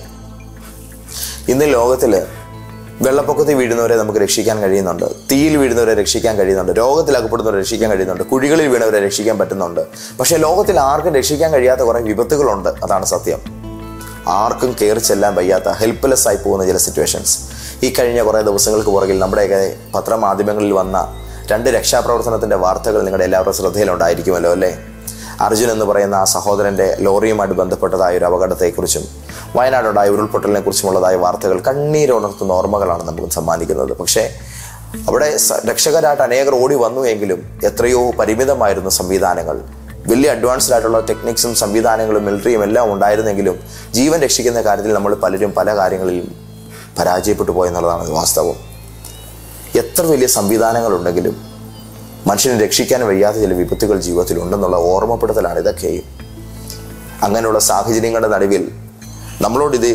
ഇന്ന് ലോകത്തിൽ വെള്ളപ്പൊക്കത്തിൽ വീഴുന്നവരെ നമുക്ക് രക്ഷിക്കാൻ കഴിയുന്നുണ്ട്, തീയിൽ വീഴുന്നവരെ രക്ഷിക്കാൻ കഴിയുന്നുണ്ട്, രോഗത്തിൽ അകപ്പെടുന്നവരെ രക്ഷിക്കാൻ കഴിയുന്നുണ്ട്, കുഴികളിൽ വീണവരെ രക്ഷിക്കാൻ പറ്റുന്നുണ്ട്. പക്ഷേ ലോകത്തിൽ ആർക്കും രക്ഷിക്കാൻ കഴിയാത്ത കുറേ വിപത്തുകളുണ്ട്. അതാണ് സത്യം. ആർക്കും കയറി ചെല്ലാൻ വയ്യാത്ത, ഹെൽപ്ലെസ് ആയി പോകുന്ന ചില സിറ്റുവേഷൻസ്. ഈ കഴിഞ്ഞ കുറേ ദിവസങ്ങൾക്ക് പുറകിൽ നമ്മുടെയൊക്കെ പത്രമാധ്യമങ്ങളിൽ വന്ന 2 രക്ഷാപ്രവർത്തനത്തിൻ്റെ വാർത്തകൾ നിങ്ങളുടെ എല്ലാവരുടെ ശ്രദ്ധയിലുണ്ടായിരിക്കുമല്ലോ അല്ലേ? അർജുൻ എന്ന് പറയുന്ന ആ സഹോദരൻ്റെ ലോറിയുമായിട്ട് ബന്ധപ്പെട്ടതായ ഒരു അപകടത്തെക്കുറിച്ചും വയനാടുണ്ടായ ഉരുൾപൊട്ടലിനെ കുറിച്ചുമുള്ളതായ വാർത്തകൾ കണ്ണീരുണർത്തുന്ന ഓർമ്മകളാണ് നമുക്ക് സമ്മാനിക്കുന്നത്. പക്ഷേ അവിടെ രക്ഷകരായിട്ട് അനേകർ ഓടി വന്നു എങ്കിലും എത്രയോ പരിമിതമായിരുന്നു സംവിധാനങ്ങൾ. വലിയ അഡ്വാൻസ്ഡ് ആയിട്ടുള്ള ടെക്നിക്സും സംവിധാനങ്ങളും മിലിറ്ററിയും എല്ലാം ഉണ്ടായിരുന്നെങ്കിലും ജീവൻ രക്ഷിക്കുന്ന കാര്യത്തിൽ നമ്മൾ പലരും പല കാര്യങ്ങളിലും പരാജയപ്പെട്ടു പോയെന്നുള്ളതാണ് വാസ്തവം. എത്ര വലിയ സംവിധാനങ്ങളുണ്ടെങ്കിലും മനുഷ്യനെ രക്ഷിക്കാൻ വയ്യാത്ത ചില വിപത്തുകൾ ജീവിതത്തിൽ ഉണ്ടെന്നുള്ള ഓർമ്മപ്പെടുത്തലാണ് ഇതൊക്കെയും. അങ്ങനെയുള്ള സാഹചര്യങ്ങളുടെ നടുവിൽ നമ്മളോടിത്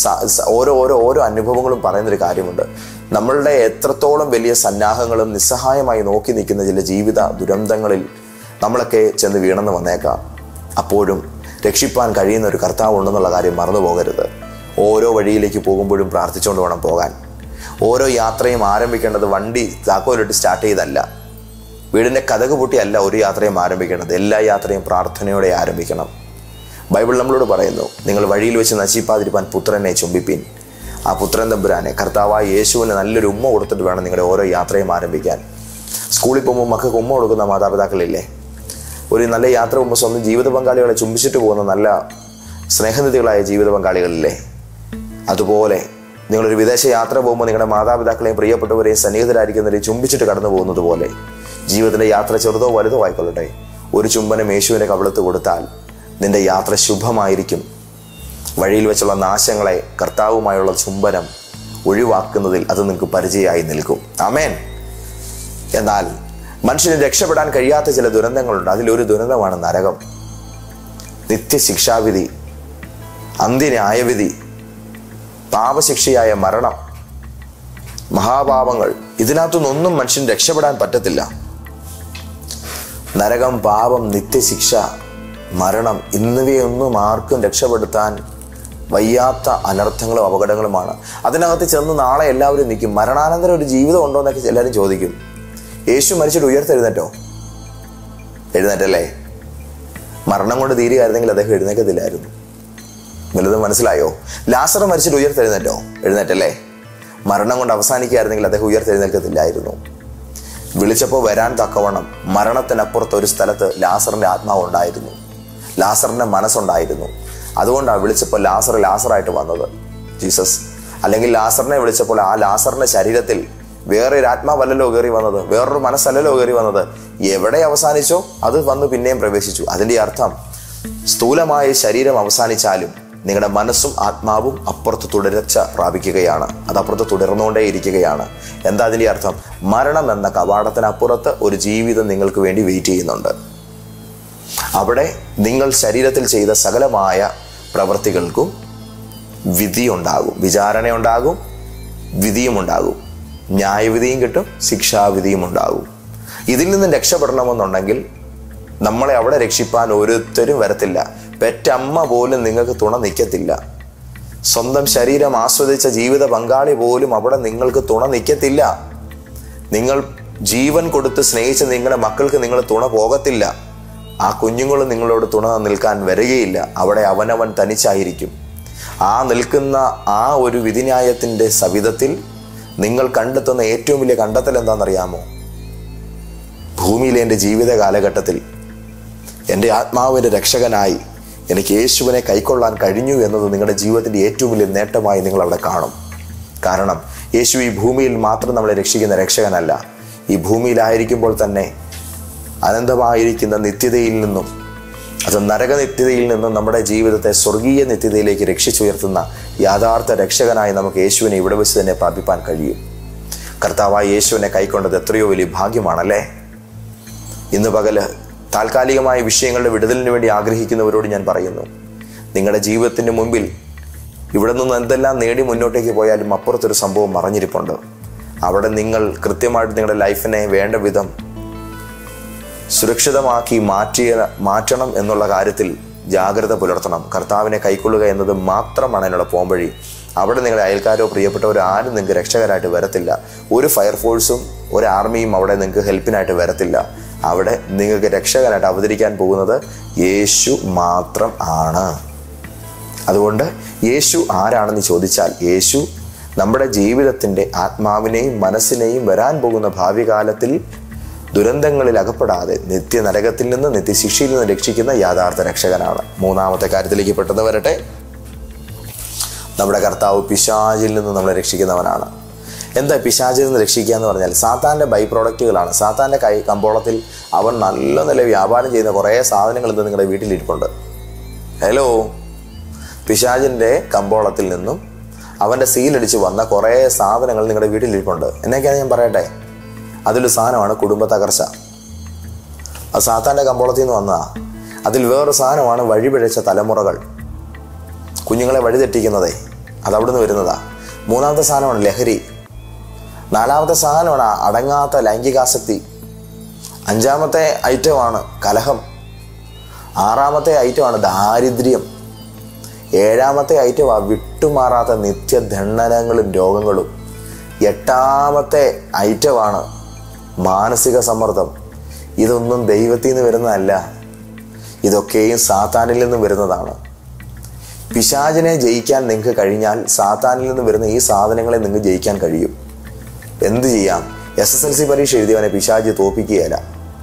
ഓരോ അനുഭവങ്ങളും പറയുന്നൊരു കാര്യമുണ്ട്. നമ്മളുടെ എത്രത്തോളം വലിയ സന്നാഹങ്ങളും നിസ്സഹായമായി നോക്കി നിൽക്കുന്ന ചില ജീവിത ദുരന്തങ്ങളിൽ നമ്മളൊക്കെ ചെന്ന് വീണെന്ന് വന്നേക്കാം. അപ്പോഴും രക്ഷിപ്പാൻ കഴിയുന്ന ഒരു കർത്താവ് ഉണ്ടെന്നുള്ള കാര്യം മറന്നു പോകരുത്. ഓരോ വഴിയിലേക്ക് പോകുമ്പോഴും പ്രാർത്ഥിച്ചുകൊണ്ട് വേണം പോകാൻ. ഓരോ യാത്രയും ആരംഭിക്കേണ്ടത് വണ്ടി താക്കോലിട്ട് സ്റ്റാർട്ട് ചെയ്തല്ല, വീടിൻ്റെ കതക് പൊട്ടിയല്ല ഒരു യാത്രയും ആരംഭിക്കേണ്ടത്. എല്ലാ യാത്രയും പ്രാർത്ഥനയോടെ ആരംഭിക്കണം. ബൈബിൾ നമ്മളോട് പറയുന്നു, നിങ്ങൾ വഴിയിൽ വെച്ച് നശിപ്പാതിരിപ്പാൻ പുത്രനെ ചുംബിപ്പിൻ. ആ പുത്രൻ തമ്പുരാനെ കർത്താവായ യേശുവിന് നല്ലൊരു ഉമ്മ കൊടുത്തിട്ട് വേണം നിങ്ങളുടെ ഓരോ യാത്രയും ആരംഭിക്കാൻ. സ്കൂളിൽ പോകുമ്പോൾ മക്കൾക്ക് ഉമ്മ കൊടുക്കുന്ന മാതാപിതാക്കളില്ലേ? ഒരു നല്ല യാത്ര പോകുമ്പോൾ സ്വന്തം ജീവിത പങ്കാളികളെ ചുംബിച്ചിട്ട് പോകുന്ന നല്ല സ്നേഹനിധികളായ ജീവിത പങ്കാളികളില്ലേ? അതുപോലെ നിങ്ങളൊരു വിദേശ യാത്ര പോകുമ്പോൾ നിങ്ങളുടെ മാതാപിതാക്കളെയും പ്രിയപ്പെട്ടവരെയും സന്നിഹിതരായിരിക്കുന്നവരെയും ചുംബിച്ചിട്ട് കടന്നു പോകുന്നത് പോലെ ജീവിതത്തിൻ്റെ യാത്ര ചെറുതോ വലുതോ ആയിക്കൊള്ളട്ടെ, ഒരു ചുംബനം യേശുവിൻ്റെ കവിളത്ത് കൊടുത്താൽ നിന്റെ യാത്ര ശുഭമായിരിക്കും. വഴിയിൽ വെച്ചുള്ള നാശങ്ങളെ കർത്താവുമായുള്ള ചുംബനം ഒഴിവാക്കുന്നതിൽ അത് നിങ്ങൾക്ക് പരിചയമായി നിൽക്കും. ആമേൻ. എന്നാൽ മനുഷ്യന് രക്ഷപ്പെടാൻ കഴിയാത്ത ചില ദുരന്തങ്ങളുണ്ട്. അതിലൊരു ദുരന്തമാണ് നരകം, നിത്യശിക്ഷാവിധി, അന്ത്യന്യായവിധി, പാപശിക്ഷയായ മരണം, മഹാപാപങ്ങൾ. ഇതിനകത്തുനിന്നൊന്നും മനുഷ്യന് രക്ഷപ്പെടാൻ പറ്റത്തില്ല. നരകം, പാപം, നിത്യശിക്ഷ, മരണം എന്നിവയൊന്നും ആർക്കും രക്ഷപ്പെടുത്താൻ വയ്യാത്ത അനർത്ഥങ്ങളും അപകടങ്ങളുമാണ്. അതിനകത്ത് ചെന്ന് നാളെ എല്ലാവരും നിൽക്കും. മരണാനന്തരം ഒരു ജീവിതം ഉണ്ടോ എന്നൊക്കെ എല്ലാവരും ചോദിക്കും. യേശു മരിച്ചിട്ട് ഉയർത്തെഴുന്നേറ്റോ? എഴുന്നേറ്റല്ലേ? മരണം കൊണ്ട് തീരുകയായിരുന്നെങ്കിൽ അദ്ദേഹം എഴുന്നേക്കത്തില്ലായിരുന്നു. വലുതും മനസ്സിലായോ? ലാസർ മരിച്ചിട്ട് ഉയർത്തെഴുന്നേറ്റോ? എഴുന്നേറ്റല്ലേ? മരണം കൊണ്ട് അവസാനിക്കുകയായിരുന്നെങ്കിൽ അദ്ദേഹം ഉയർത്തെഴുന്നേൽക്കത്തില്ലായിരുന്നു. വിളിച്ചപ്പോൾ വരാൻ തക്കവണ്ണം മരണത്തിനപ്പുറത്ത് ഒരു സ്ഥലത്ത് ലാസറിൻ്റെ ആത്മാവ് ഉണ്ടായിരുന്നു, ലാസറിൻ്റെ മനസ്സുണ്ടായിരുന്നു. അതുകൊണ്ടാണ് വിളിച്ചപ്പോൾ ലാസറായിട്ട് വന്നത് ജീസസ്. അല്ലെങ്കിൽ ലാസറിനെ വിളിച്ചപ്പോൾ ആ ലാസറിൻ്റെ ശരീരത്തിൽ വേറൊരു ആത്മാവല്ലല്ലോ കയറി വന്നത്, വേറൊരു മനസ്സല്ലല്ലോ കയറി വന്നത്. എവിടെ അവസാനിച്ചോ അത് വന്ന് പിന്നെയും പ്രവേശിച്ചു. അതിൻ്റെ അർത്ഥം സ്ഥൂലമായ ശരീരം അവസാനിച്ചാലും നിങ്ങളുടെ മനസ്സും ആത്മാവും അപ്പുറത്ത് തുടർച്ച പ്രാപിക്കുകയാണ്. അതപ്പുറത്ത് തുടർന്നുകൊണ്ടേ ഇരിക്കുകയാണ്. എന്താ അതിൻ്റെ അർത്ഥം? മരണം എന്ന കവാടത്തിനപ്പുറത്ത് ഒരു ജീവിതം നിങ്ങൾക്ക് വേണ്ടി വെയിറ്റ് ചെയ്യുന്നുണ്ട്. അവിടെ നിങ്ങൾ ശരീരത്തിൽ ചെയ്ത സകലമായ പ്രവൃത്തികൾക്കും വിധിയുണ്ടാകും, വിചാരണയുണ്ടാകും, വിധിയുമുണ്ടാകും. ന്യായവിധിയും കിട്ടും, ശിക്ഷാവിധിയും ഉണ്ടാകും. ഇതിൽ നിന്ന് രക്ഷപ്പെടണമെന്നുണ്ടെങ്കിൽ നമ്മളെ അവിടെ രക്ഷിപ്പാൻ ഓരോരുത്തരും വരത്തില്ല. പെറ്റമ്മ പോലും നിങ്ങൾക്ക് തുണ നിൽക്കത്തില്ല. സ്വന്തം ശരീരം ആസ്വദിച്ച ജീവിത പങ്കാളി പോലും അവിടെ നിങ്ങൾക്ക് തുണ നിൽക്കത്തില്ല. നിങ്ങൾ ജീവൻ കൊടുത്ത് സ്നേഹിച്ച നിങ്ങളുടെ മക്കൾക്ക് നിങ്ങൾ തുണ പോകത്തില്ല. ആ കുഞ്ഞുങ്ങളും നിങ്ങളോട് തുണ നിൽക്കാൻ വരികയില്ല. അവിടെ അവനവൻ തനിച്ചായിരിക്കും. ആ നിൽക്കുന്ന ആ ഒരു വിധിന്യായത്തിൻ്റെ സവിധത്തിൽ നിങ്ങൾ കണ്ടെത്തുന്ന ഏറ്റവും വലിയ കണ്ടെത്തൽ എന്താണെന്നറിയാമോ? ഭൂമിയിലെ എൻ്റെ ജീവിത കാലഘട്ടത്തിൽ എൻ്റെ ആത്മാവിൻ്റെ രക്ഷകനായി എനിക്ക് യേശുവിനെ കൈക്കൊള്ളാൻ കഴിഞ്ഞു എന്നത് നിങ്ങളുടെ ജീവിതത്തിൻ്റെ ഏറ്റവും വലിയ നേട്ടമായി നിങ്ങൾ അവിടെ കാണും. കാരണം യേശു ഈ ഭൂമിയിൽ മാത്രം നമ്മളെ രക്ഷിക്കുന്ന രക്ഷകനല്ല. ഈ ഭൂമിയിലായിരിക്കുമ്പോൾ തന്നെ അനന്തമായിരിക്കുന്ന നിത്യതയിൽ നിന്നും, അത് നരകനിത്യതയിൽ നിന്നും നമ്മുടെ ജീവിതത്തെ സ്വർഗീയ നിത്യതയിലേക്ക് രക്ഷിച്ചുയർത്തുന്ന യഥാർത്ഥ രക്ഷകനായി നമുക്ക് യേശുവിനെ ഇവിടെ വെച്ച് തന്നെ പ്രാപിപ്പാൻ കഴിയും. കർത്താവായ യേശുവിനെ കൈക്കൊണ്ടത് എത്രയോ വലിയ ഭാഗ്യമാണല്ലേ. ഇന്ന് പകല് താൽക്കാലികമായ വിഷയങ്ങളുടെ വിടുതലിന് വേണ്ടി ആഗ്രഹിക്കുന്നവരോട് ഞാൻ പറയുന്നു, നിങ്ങളുടെ ജീവിതത്തിന് മുമ്പിൽ ഇവിടെ നിന്ന് എന്തെല്ലാം നേടി മുന്നോട്ടേക്ക് പോയാലും അപ്പുറത്തൊരു സംഭവം മറഞ്ഞിരിപ്പുണ്ട്. അവിടെ നിങ്ങൾ കൃത്യമായിട്ട് നിങ്ങളുടെ ലൈഫിനെ വേണ്ട വിധം സുരക്ഷിതമാക്കി മാറ്റണം എന്നുള്ള കാര്യത്തിൽ ജാഗ്രത പുലർത്തണം. കർത്താവിനെ കൈക്കൊള്ളുക എന്നത് മാത്രമാണ് അതിനുള്ള പോംവഴി. അവിടെ നിങ്ങളുടെ അയൽക്കാരോ പ്രിയപ്പെട്ടവരോ ആരും നിങ്ങൾക്ക് രക്ഷകരായിട്ട് വരത്തില്ല. ഒരു ഫയർഫോഴ്സും ഒരു ആർമിയും അവിടെ നിങ്ങൾക്ക് ഹെൽപ്പിനായിട്ട് വരത്തില്ല. അവിടെ നിങ്ങൾക്ക് രക്ഷകനായിട്ട് അവതരിക്കാൻ പോകുന്നത് യേശു മാത്രം ആണ്. അതുകൊണ്ട് യേശു ആരാണെന്ന് ചോദിച്ചാൽ, യേശു നമ്മുടെ ജീവിതത്തിൻ്റെ ആത്മാവിനെയും മനസ്സിനെയും വരാൻ പോകുന്ന ഭാവി കാലത്തിൽ ദുരന്തങ്ങളിൽ അകപ്പെടാതെ നിത്യനരകത്തിൽ നിന്ന് നിത്യശിക്ഷയിൽ നിന്ന് രക്ഷിക്കുന്ന യഥാർത്ഥ രക്ഷകനാണ്. മൂന്നാമത്തെ കാര്യത്തിലേക്ക് പെട്ടെന്ന് വരട്ടെ. നമ്മുടെ കർത്താവ് പിശാചിൽ നിന്ന് നമ്മളെ രക്ഷിക്കുന്നവനാണ്. എന്താ പിശാചിൽ നിന്ന് രക്ഷിക്കുക എന്ന് പറഞ്ഞാൽ? സാത്താൻ്റെ ബൈ പ്രോഡക്റ്റുകളാണ്. സാത്താൻ്റെ കമ്പോളത്തിൽ അവൻ നല്ല നില വ്യാപാരം ചെയ്യുന്ന കുറേ സാധനങ്ങൾ ഇന്ന് നിങ്ങളുടെ വീട്ടിലിരിപ്പുണ്ട്. ഹലോ, പിശാചിൻ്റെ കമ്പോളത്തിൽ നിന്നും അവൻ്റെ സീലടിച്ച് വന്ന കുറേ സാധനങ്ങൾ നിങ്ങളുടെ വീട്ടിലിരിപ്പുണ്ട്. എന്നൊക്കെയാണ് ഞാൻ പറയട്ടെ. അതിലൊരു സാധനമാണ് കുടുംബ തകർച്ച. അത് സാത്താൻ്റെ കമ്പോളത്തിൽ നിന്ന് വന്നതാണ്. അതിൽ വേറൊരു സാധനമാണ് വഴിപിഴച്ച തലമുറകൾ, കുഞ്ഞുങ്ങളെ വഴിതെറ്റിക്കുന്നതേ, അതവിടുന്ന് വരുന്നതാണ്. മൂന്നാമത്തെ സാധനമാണ് ലഹരി. നാലാമത്തെ സാധനമാണ് അടങ്ങാത്ത ലൈംഗികാസക്തി. അഞ്ചാമത്തെ ഐറ്റമാണ് കലഹം. ആറാമത്തെ ഐറ്റമാണ് ദാരിദ്ര്യം. ഏഴാമത്തെ ഐറ്റമാണ് വിട്ടുമാറാത്ത നിത്യദണ്ഡനങ്ങളും രോഗങ്ങളും. എട്ടാമത്തെ ഐറ്റമാണ് മാനസിക സമ്മർദ്ദം. ഇതൊന്നും ദൈവത്തിൽ നിന്ന് വരുന്നതല്ല, ഇതൊക്കെയും സാത്താനിൽ നിന്ന് വരുന്നതാണ്. പിശാചിനെ ജയിക്കാൻ നിങ്ങൾക്ക് കഴിഞ്ഞാൽ സാത്താനിൽ നിന്ന് വരുന്ന ഈ സാധനങ്ങളെ നിങ്ങൾക്ക് ജയിക്കാൻ കഴിയും. എന്ത് ചെയ്യാം? SSLC പരീക്ഷ എഴുതിയവനെ പിശാച് തോൽപ്പിക്കുകയില്ല.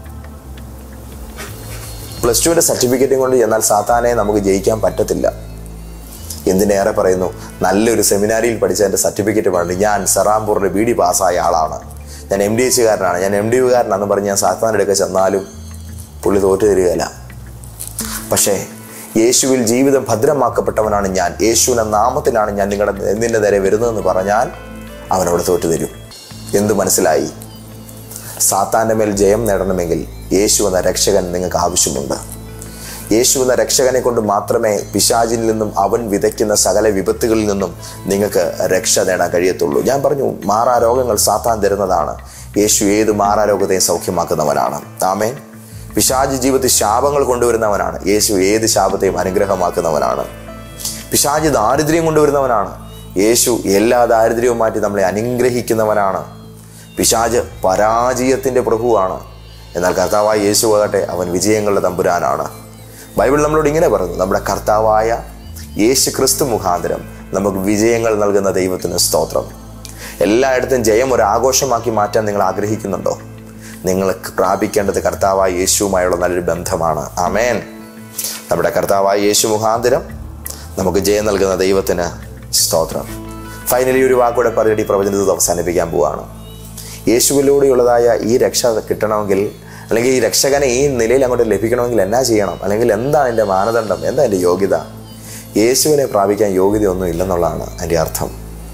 +2ന്റെ സർട്ടിഫിക്കറ്റും കൊണ്ട് ചെന്നാൽ സാത്താനെ നമുക്ക് ജയിക്കാൻ പറ്റത്തില്ല. എന്തിനേറെ പറയുന്നു, നല്ലൊരു സെമിനാരിയിൽ പഠിച്ച എൻ്റെ സർട്ടിഫിക്കറ്റ് പറഞ്ഞു, ഞാൻ സെറാംപൂറിൻ്റെ BD പാസ്സായ ആളാണ്, ഞാൻ MDH-കാരനാണ്, ഞാൻ MDU-കാരനാണെന്ന് പറഞ്ഞ് ഞാൻ സാത്താനെടുക്ക ചെന്നാലും പുള്ളി തോറ്റു തരികയില്ല. പക്ഷേ യേശുവിൽ ജീവിതം ഭദ്രമാക്കപ്പെട്ടവനാണ് ഞാൻ, യേശുവിൻ്റെ നാമത്തിലാണ് ഞാൻ നിന്റെ നേരെ വരുന്നതെന്ന് പറഞ്ഞാൽ അവനോട് തോറ്റു തരും. എന്തു മനസ്സിലായി? സാത്താൻ്റെ മേൽ ജയം നേടണമെങ്കിൽ യേശു എന്ന രക്ഷകൻ നിങ്ങൾക്ക് ആവശ്യമുണ്ട്. യേശു എന്ന രക്ഷകനെ കൊണ്ട് മാത്രമേ പിശാചിൽ നിന്നും അവൻ വിതയ്ക്കുന്ന സകല വിപത്തുകളിൽ നിന്നും നിങ്ങൾക്ക് രക്ഷ നേടാൻ കഴിയത്തുള്ളൂ. ഞാൻ പറഞ്ഞു, മാറാരോഗങ്ങൾ സാത്താൻ തരുന്നതാണ്. യേശു ഏത് മാറാരോഗത്തെയും സൗഖ്യമാക്കുന്നവനാണ്. ആമേൻ. പിശാച് ജീവിതത്തിൽ ശാപങ്ങൾ കൊണ്ടുവരുന്നവനാണ്. യേശു ഏത് ശാപത്തെയും അനുഗ്രഹമാക്കുന്നവനാണ്. പിശാച് ദാരിദ്ര്യം കൊണ്ടുവരുന്നവനാണ്. യേശു എല്ലാ ദാരിദ്ര്യവും മാറ്റി നമ്മളെ അനുഗ്രഹിക്കുന്നവനാണ്. പിശാച് പരാജയത്തിൻ്റെ പ്രഭുവാണ്. എന്നാൽ കർത്താവായ യേശു ആകട്ടെ അവൻ വിജയങ്ങളുടെ തമ്പുരാനാണ്. ബൈബിൾ നമ്മളോട് ഇങ്ങനെ പറയുന്നു, നമ്മുടെ കർത്താവായ യേശു ക്രിസ്തു മുഖാന്തരം നമുക്ക് വിജയങ്ങൾ നൽകുന്ന ദൈവത്തിന് സ്തോത്രം. എല്ലായിടത്തും ജയം ഒരു ആഘോഷമാക്കി മാറ്റാൻ നിങ്ങൾ ആഗ്രഹിക്കുന്നുണ്ടോ? നിങ്ങൾ പ്രാപിക്കേണ്ടത് കർത്താവായ യേശുവുമായുള്ള നല്ലൊരു ബന്ധമാണ്. ആമേൻ. നമ്മുടെ കർത്താവായ യേശു മുഖാന്തരം നമുക്ക് ജയം നൽകുന്ന ദൈവത്തിന് സ്തോത്രം. ഫൈനലി ഒരു വാക്കോടെ പറഞ്ഞിട്ട് ഈ പ്രവചനത്തിൽ അവസാനിപ്പിക്കാൻ പോവുകയാണ്. യേശുവിലൂടെയുള്ളതായ ഈ രക്ഷ കിട്ടണമെങ്കിൽ, അല്ലെങ്കിൽ ഈ രക്ഷകനെ ഈ നിലയിൽ അങ്ങോട്ട് ലഭിക്കണമെങ്കിൽ എന്നാ ചെയ്യണം? അല്ലെങ്കിൽ എന്താണ് എൻ്റെ മാനദണ്ഡം? എന്താ എൻ്റെ യോഗ്യത? യേശുവിനെ പ്രാപിക്കാൻ യോഗ്യതയൊന്നും ഇല്ലെന്നുള്ളതാണ് അതിൻ്റെ അർത്ഥം.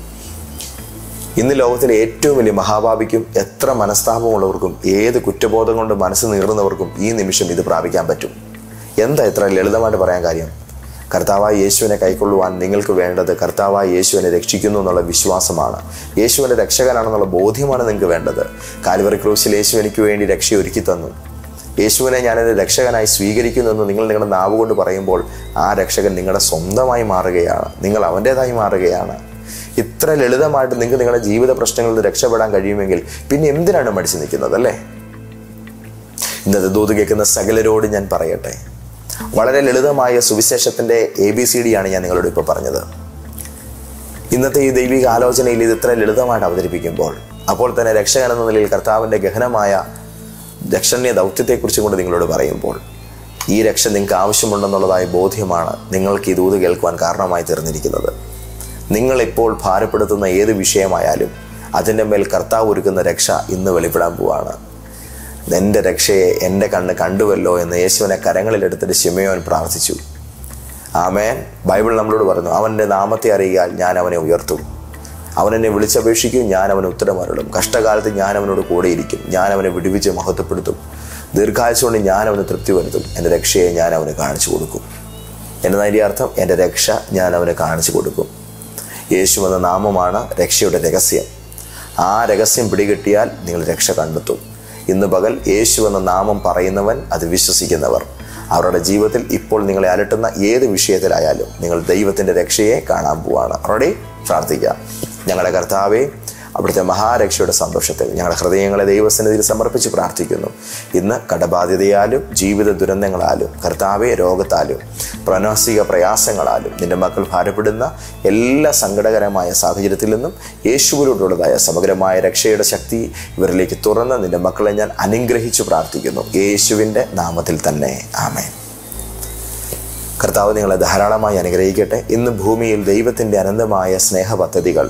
ഇന്ന് ലോകത്തിലെ ഏറ്റവും വലിയ മഹാപാപിക്കും, എത്ര മനസ്താപമുള്ളവർക്കും, ഏത് കുറ്റബോധം കൊണ്ട് മനസ്സ് നീറുന്നവർക്കും ഈ നിമിഷം ഇത് പ്രാപിക്കാൻ പറ്റും. എന്താ ഇത്ര ലളിതമായിട്ട് പറയാൻ കാര്യം? കർത്താവായ യേശുവിനെ കൈക്കൊള്ളുവാൻ നിങ്ങൾക്ക് വേണ്ടത് കർത്താവായ യേശുവിനെ രക്ഷിക്കുന്നു എന്നുള്ള വിശ്വാസമാണ്. യേശുവിൻ്റെ രക്ഷകനാണെന്നുള്ള ബോധ്യമാണ് നിങ്ങൾക്ക് വേണ്ടത്. കാൽവറി ക്രൂശിൽ യേശു എനിക്ക് വേണ്ടി രക്ഷ ഒരുക്കി തന്നു, യേശുവിനെ ഞാനെൻ്റെ രക്ഷകനായി സ്വീകരിക്കുന്നു എന്ന് നിങ്ങൾ നിങ്ങളുടെ നാവ് കൊണ്ട് പറയുമ്പോൾ ആ രക്ഷകൻ നിങ്ങളുടെ സ്വന്തമായി മാറുകയാണ്, നിങ്ങൾ അവൻ്റേതായി മാറുകയാണ്. ഇത്ര ലളിതമായിട്ട് നിങ്ങൾക്ക് നിങ്ങളുടെ ജീവിത പ്രശ്നങ്ങളിൽ നിന്ന് രക്ഷപ്പെടാൻ കഴിയുമെങ്കിൽ പിന്നെ എന്തിനാണ് മടിച്ചു നിൽക്കുന്നത്, അല്ലേ? ഇന്നത്തെ ദൂത് കേൾക്കുന്ന സകലരോട് ഞാൻ പറയട്ടെ, വളരെ ലളിതമായ സുവിശേഷത്തിൻ്റെ ABCD ആണ് ഞാൻ നിങ്ങളോട് ഇപ്പോൾ പറഞ്ഞത്. ഇന്നത്തെ ഈ ദൈവിക ആലോചനയിൽ ഇത് ഇത്ര ലളിതമായിട്ട് അവതരിപ്പിക്കുമ്പോൾ, അപ്പോൾ തന്നെ രക്ഷകൻ എന്ന നിലയിൽ കർത്താവിൻ്റെ ഗഹനമായ രക്ഷണീയ ദൗത്യത്തെക്കുറിച്ചും കൊണ്ട് നിങ്ങളോട് പറയുമ്പോൾ, ഈ രക്ഷ നിങ്ങൾക്ക് ആവശ്യമുണ്ടെന്നുള്ളതായ ബോധ്യമാണ് നിങ്ങൾക്ക് ഈ ദൂത് കേൾക്കുവാൻ കാരണമായി തീർന്നിരിക്കുന്നത്. നിങ്ങളിപ്പോൾ ഭാരപ്പെടുത്തുന്ന ഏത് വിഷയമായാലും അതിൻ്റെ മേൽ കർത്താവ് ഒരുക്കുന്ന രക്ഷ ഇന്ന് വെളിപ്പെടാൻ പോവാണ്. എൻ്റെ രക്ഷയെ എൻ്റെ കണ്ണ് കണ്ടുവല്ലോ എന്ന് യേശുവിനെ കരങ്ങളിലെടുത്തിട്ട് ശിമയോൻ പ്രാർത്ഥിച്ചു. ആമേൻ. ബൈബിൾ നമ്മളോട് പറഞ്ഞു, അവൻ്റെ നാമത്തെ അറിയാൽ ഞാൻ അവനെ ഉയർത്തും, അവൻ എന്നെ വിളിച്ചപേക്ഷിക്കും, ഞാൻ അവന് ഉത്തരമരുളും, കഷ്ടകാലത്ത് ഞാൻ അവനോട് കൂടെയിരിക്കും, ഞാൻ അവനെ വിടുവിച്ച് മഹത്വപ്പെടുത്തും, ദീർഘായുസ്സ് കൊണ്ട് ഞാൻ അവന് തൃപ്തി വരുത്തും, എൻ്റെ രക്ഷയെ ഞാൻ അവന് കാണിച്ചു കൊടുക്കും. എന്നതിൻ്റെ അർത്ഥം എൻ്റെ രക്ഷ ഞാൻ അവന് കാണിച്ചു കൊടുക്കും. യേശു എന്ന നാമമാണ് രക്ഷയുടെ രഹസ്യം. ആ രഹസ്യം പിടികിട്ടിയാൽ നിങ്ങൾ രക്ഷ കണ്ടെത്തും. ഇന്ന് പകൽ യേശു എന്ന നാമം പറയുന്നവൻ, അത് വിശ്വസിക്കുന്നവർ, അവരുടെ ജീവിതത്തിൽ ഇപ്പോൾ നിങ്ങളെ അലട്ടുന്ന ഏത് വിഷയത്തിലായാലും നിങ്ങൾ ദൈവത്തിൻ്റെ രക്ഷയെ കാണാൻ പോവാണ്. അവരുടെ പ്രാർത്ഥിക്കുക. ഞങ്ങളുടെ കർത്താവേ, അവിടുത്തെ മഹാരക്ഷയുടെ സന്തോഷത്തിൽ ഞങ്ങളുടെ ഹൃദയങ്ങളെ ദൈവസന്നിധിയിൽ സമർപ്പിച്ച് പ്രാർത്ഥിക്കുന്നു. ഇന്ന് കടബാധ്യതയാലും ജീവിത ദുരന്തങ്ങളാലും കർത്താവെ രോഗത്താലും പ്രാണാസിക പ്രയാസങ്ങളാലും നിന്റെ മക്കൾ ഭാരപ്പെടുന്ന എല്ലാ സങ്കടകരമായ സാഹചര്യത്തിൽ നിന്നും യേശുവിലൂടെയുള്ളതായ സമഗ്രമായ രക്ഷയുടെ ശക്തി ഇവരിലേക്ക് തുറന്ന് നിന്റെ മക്കളെ ഞാൻ അനുഗ്രഹിച്ചു പ്രാർത്ഥിക്കുന്നു, യേശുവിൻ്റെ നാമത്തിൽ തന്നെ. ആമേൻ. കർത്താവ് നിങ്ങളെ ധാരാളമായി അനുഗ്രഹിക്കട്ടെ. ഇന്ന് ഭൂമിയിൽ ദൈവത്തിൻ്റെ അനന്തമായ സ്നേഹ പദ്ധതികൾ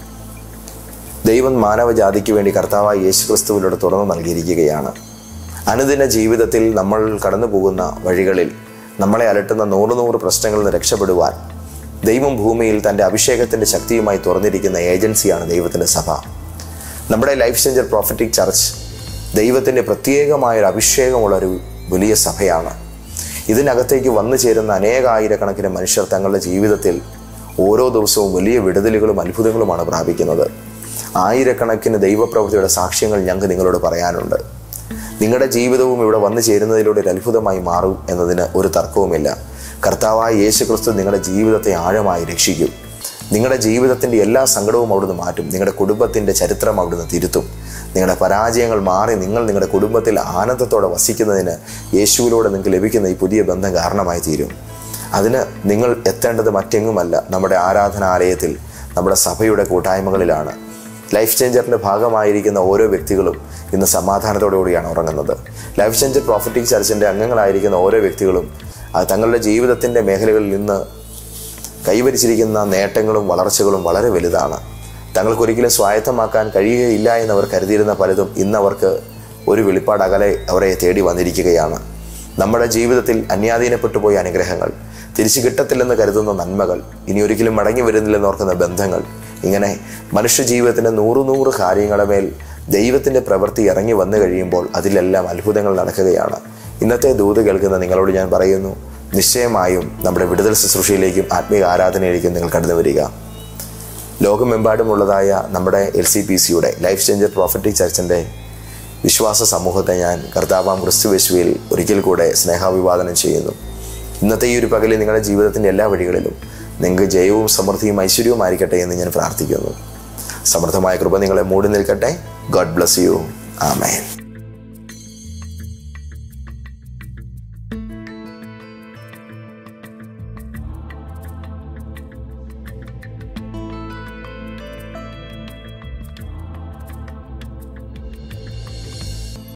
ദൈവം മാനവജാതിക്ക് വേണ്ടി കർത്താവായ യേശുക്രിസ്തുവിലൂടെ തുറന്നു നൽകിയിരിക്കുകയാണ്. അനുദിന ജീവിതത്തിൽ നമ്മൾ കടന്നു പോകുന്ന വഴികളിൽ നമ്മളെ അലട്ടുന്ന 100 പ്രശ്നങ്ങളിൽ നിന്ന് രക്ഷപ്പെടുവാൻ ദൈവം ഭൂമിയിൽ തൻ്റെ അഭിഷേകത്തിൻ്റെ ശക്തിയുമായി തുറന്നിരിക്കുന്ന ഏജൻസിയാണ് ദൈവത്തിൻ്റെ സഭ. നമ്മുടെ ലൈഫ് ചേഞ്ചർ പ്രോഫറ്റിക് ചർച്ച് ദൈവത്തിൻ്റെ പ്രത്യേകമായൊരു അഭിഷേകമുള്ളൊരു വലിയ സഭയാണ്. ഇതിനകത്തേക്ക് വന്നു ചേരുന്ന അനേകായിരക്കണക്കിന് മനുഷ്യർ തങ്ങളുടെ ജീവിതത്തിൽ ഓരോ ദിവസവും വലിയ വിടുതലുകളും അത്ഭുതങ്ങളുമാണ് പ്രാപിക്കുന്നത്. ആയിരക്കണക്കിന് ദൈവപ്രവൃത്തിയുടെ സാക്ഷ്യങ്ങൾ ഞങ്ങൾക്ക് നിങ്ങളോട് പറയാനുണ്ട്. നിങ്ങളുടെ ജീവിതവും ഇവിടെ വന്നു ചേരുന്നതിലൂടെ ഒരു അത്ഭുതമായി മാറും എന്നതിന് ഒരു തർക്കവുമില്ല. കർത്താവായ യേശുക്രിസ്തു നിങ്ങളുടെ ജീവിതത്തെ ആഴമായി രക്ഷിക്കും. നിങ്ങളുടെ ജീവിതത്തിൻ്റെ എല്ലാ സങ്കടവും അവിടുന്ന് മാറ്റും. നിങ്ങളുടെ കുടുംബത്തിൻ്റെ ചരിത്രം അവിടുന്ന് തിരുത്തും. നിങ്ങളുടെ പരാജയങ്ങൾ മാറി നിങ്ങളുടെ കുടുംബത്തിൽ ആനന്ദത്തോടെ വസിക്കുന്നതിന് യേശുവിലൂടെ നിങ്ങൾക്ക് ലഭിക്കുന്ന ഈ പുതിയ ബന്ധം കാരണമായി തീരും. അതിന് നിങ്ങൾ എത്തേണ്ടത് മറ്റെങ്ങുമല്ല, നമ്മുടെ ആരാധനാലയത്തിൽ, നമ്മുടെ സഭയുടെ കൂട്ടായ്മകളിലാണ്. ലൈഫ് ചേഞ്ചറിൻ്റെ ഭാഗമായിരിക്കുന്ന ഓരോ വ്യക്തികളും ഇന്ന് സമാധാനത്തോടുകൂടിയാണ് ഉറങ്ങുന്നത്. ലൈഫ് ചേഞ്ചർ പ്രോഫറ്റിക് ചർച്ചിൻ്റെ അംഗങ്ങളായിരിക്കുന്ന ഓരോ വ്യക്തികളും അത് തങ്ങളുടെ ജീവിതത്തിൻ്റെ മേഖലകളിൽ നിന്ന് കൈവരിച്ചിരിക്കുന്ന നേട്ടങ്ങളും വളർച്ചകളും വളരെ വലുതാണ്. തങ്ങൾക്കൊരിക്കലും സ്വായത്തമാക്കാൻ കഴിയുകയില്ല എന്നവർ കരുതിയിരുന്ന പലതും ഇന്നവർക്ക് ഒരു വെളിപ്പാട് അകലെ അവരെ തേടി വന്നിരിക്കുകയാണ്. നമ്മുടെ ജീവിതത്തിൽ അന്യാധീനപ്പെട്ടു പോയ അനുഗ്രഹങ്ങൾ, തിരിച്ചു കിട്ടത്തില്ലെന്ന് കരുതുന്ന നന്മകൾ, ഇനി ഒരിക്കലും മടങ്ങി വരുന്നില്ലെന്ന് ഓർക്കുന്ന ബന്ധങ്ങൾ, ഇങ്ങനെ മനുഷ്യജീവിതത്തിൻ്റെ 100 കാര്യങ്ങളുടെ മേൽ ദൈവത്തിൻ്റെ പ്രവൃത്തി ഇറങ്ങി വന്നു കഴിയുമ്പോൾ അതിലെല്ലാം അത്ഭുതങ്ങൾ നടക്കുകയാണ്. ഇന്നത്തെ ദൂത് കേൾക്കുന്ന നിങ്ങളോട് ഞാൻ പറയുന്നു, നിശ്ചയമായും നമ്മുടെ വിടുതൽ ശുശ്രൂഷയിലേക്കും ആത്മീയ ആരാധനയിലേക്കും നിങ്ങൾ കടന്നു വരിക. ലോകമെമ്പാടുമുള്ളതായ നമ്മുടെ LCPCയുടെ ലൈഫ് ചേഞ്ചർ പ്രോഫറ്റിക് ചർച്ചിൻ്റെ വിശ്വാസ സമൂഹത്തെ ഞാൻ കർത്താവാം ക്രിസ്തുയേശുവിൽ ഒരിക്കൽ കൂടെ സ്നേഹാഭിവാദനം ചെയ്യുന്നു. ഇന്നത്തെ ഈ ഒരു പകലിൽ നിങ്ങളുടെ ജീവിതത്തിൻ്റെ എല്ലാ വഴികളിലും നിങ്ങൾക്ക് ജയവും സമൃദ്ധിയും ഐശ്വര്യവും ആയിരിക്കട്ടെ എന്ന് ഞാൻ പ്രാർത്ഥിക്കുന്നു. സമൃദ്ധമായ കൃപ നിങ്ങളെ മൂടി നിൽക്കട്ടെ. God bless you. ആമേൻ.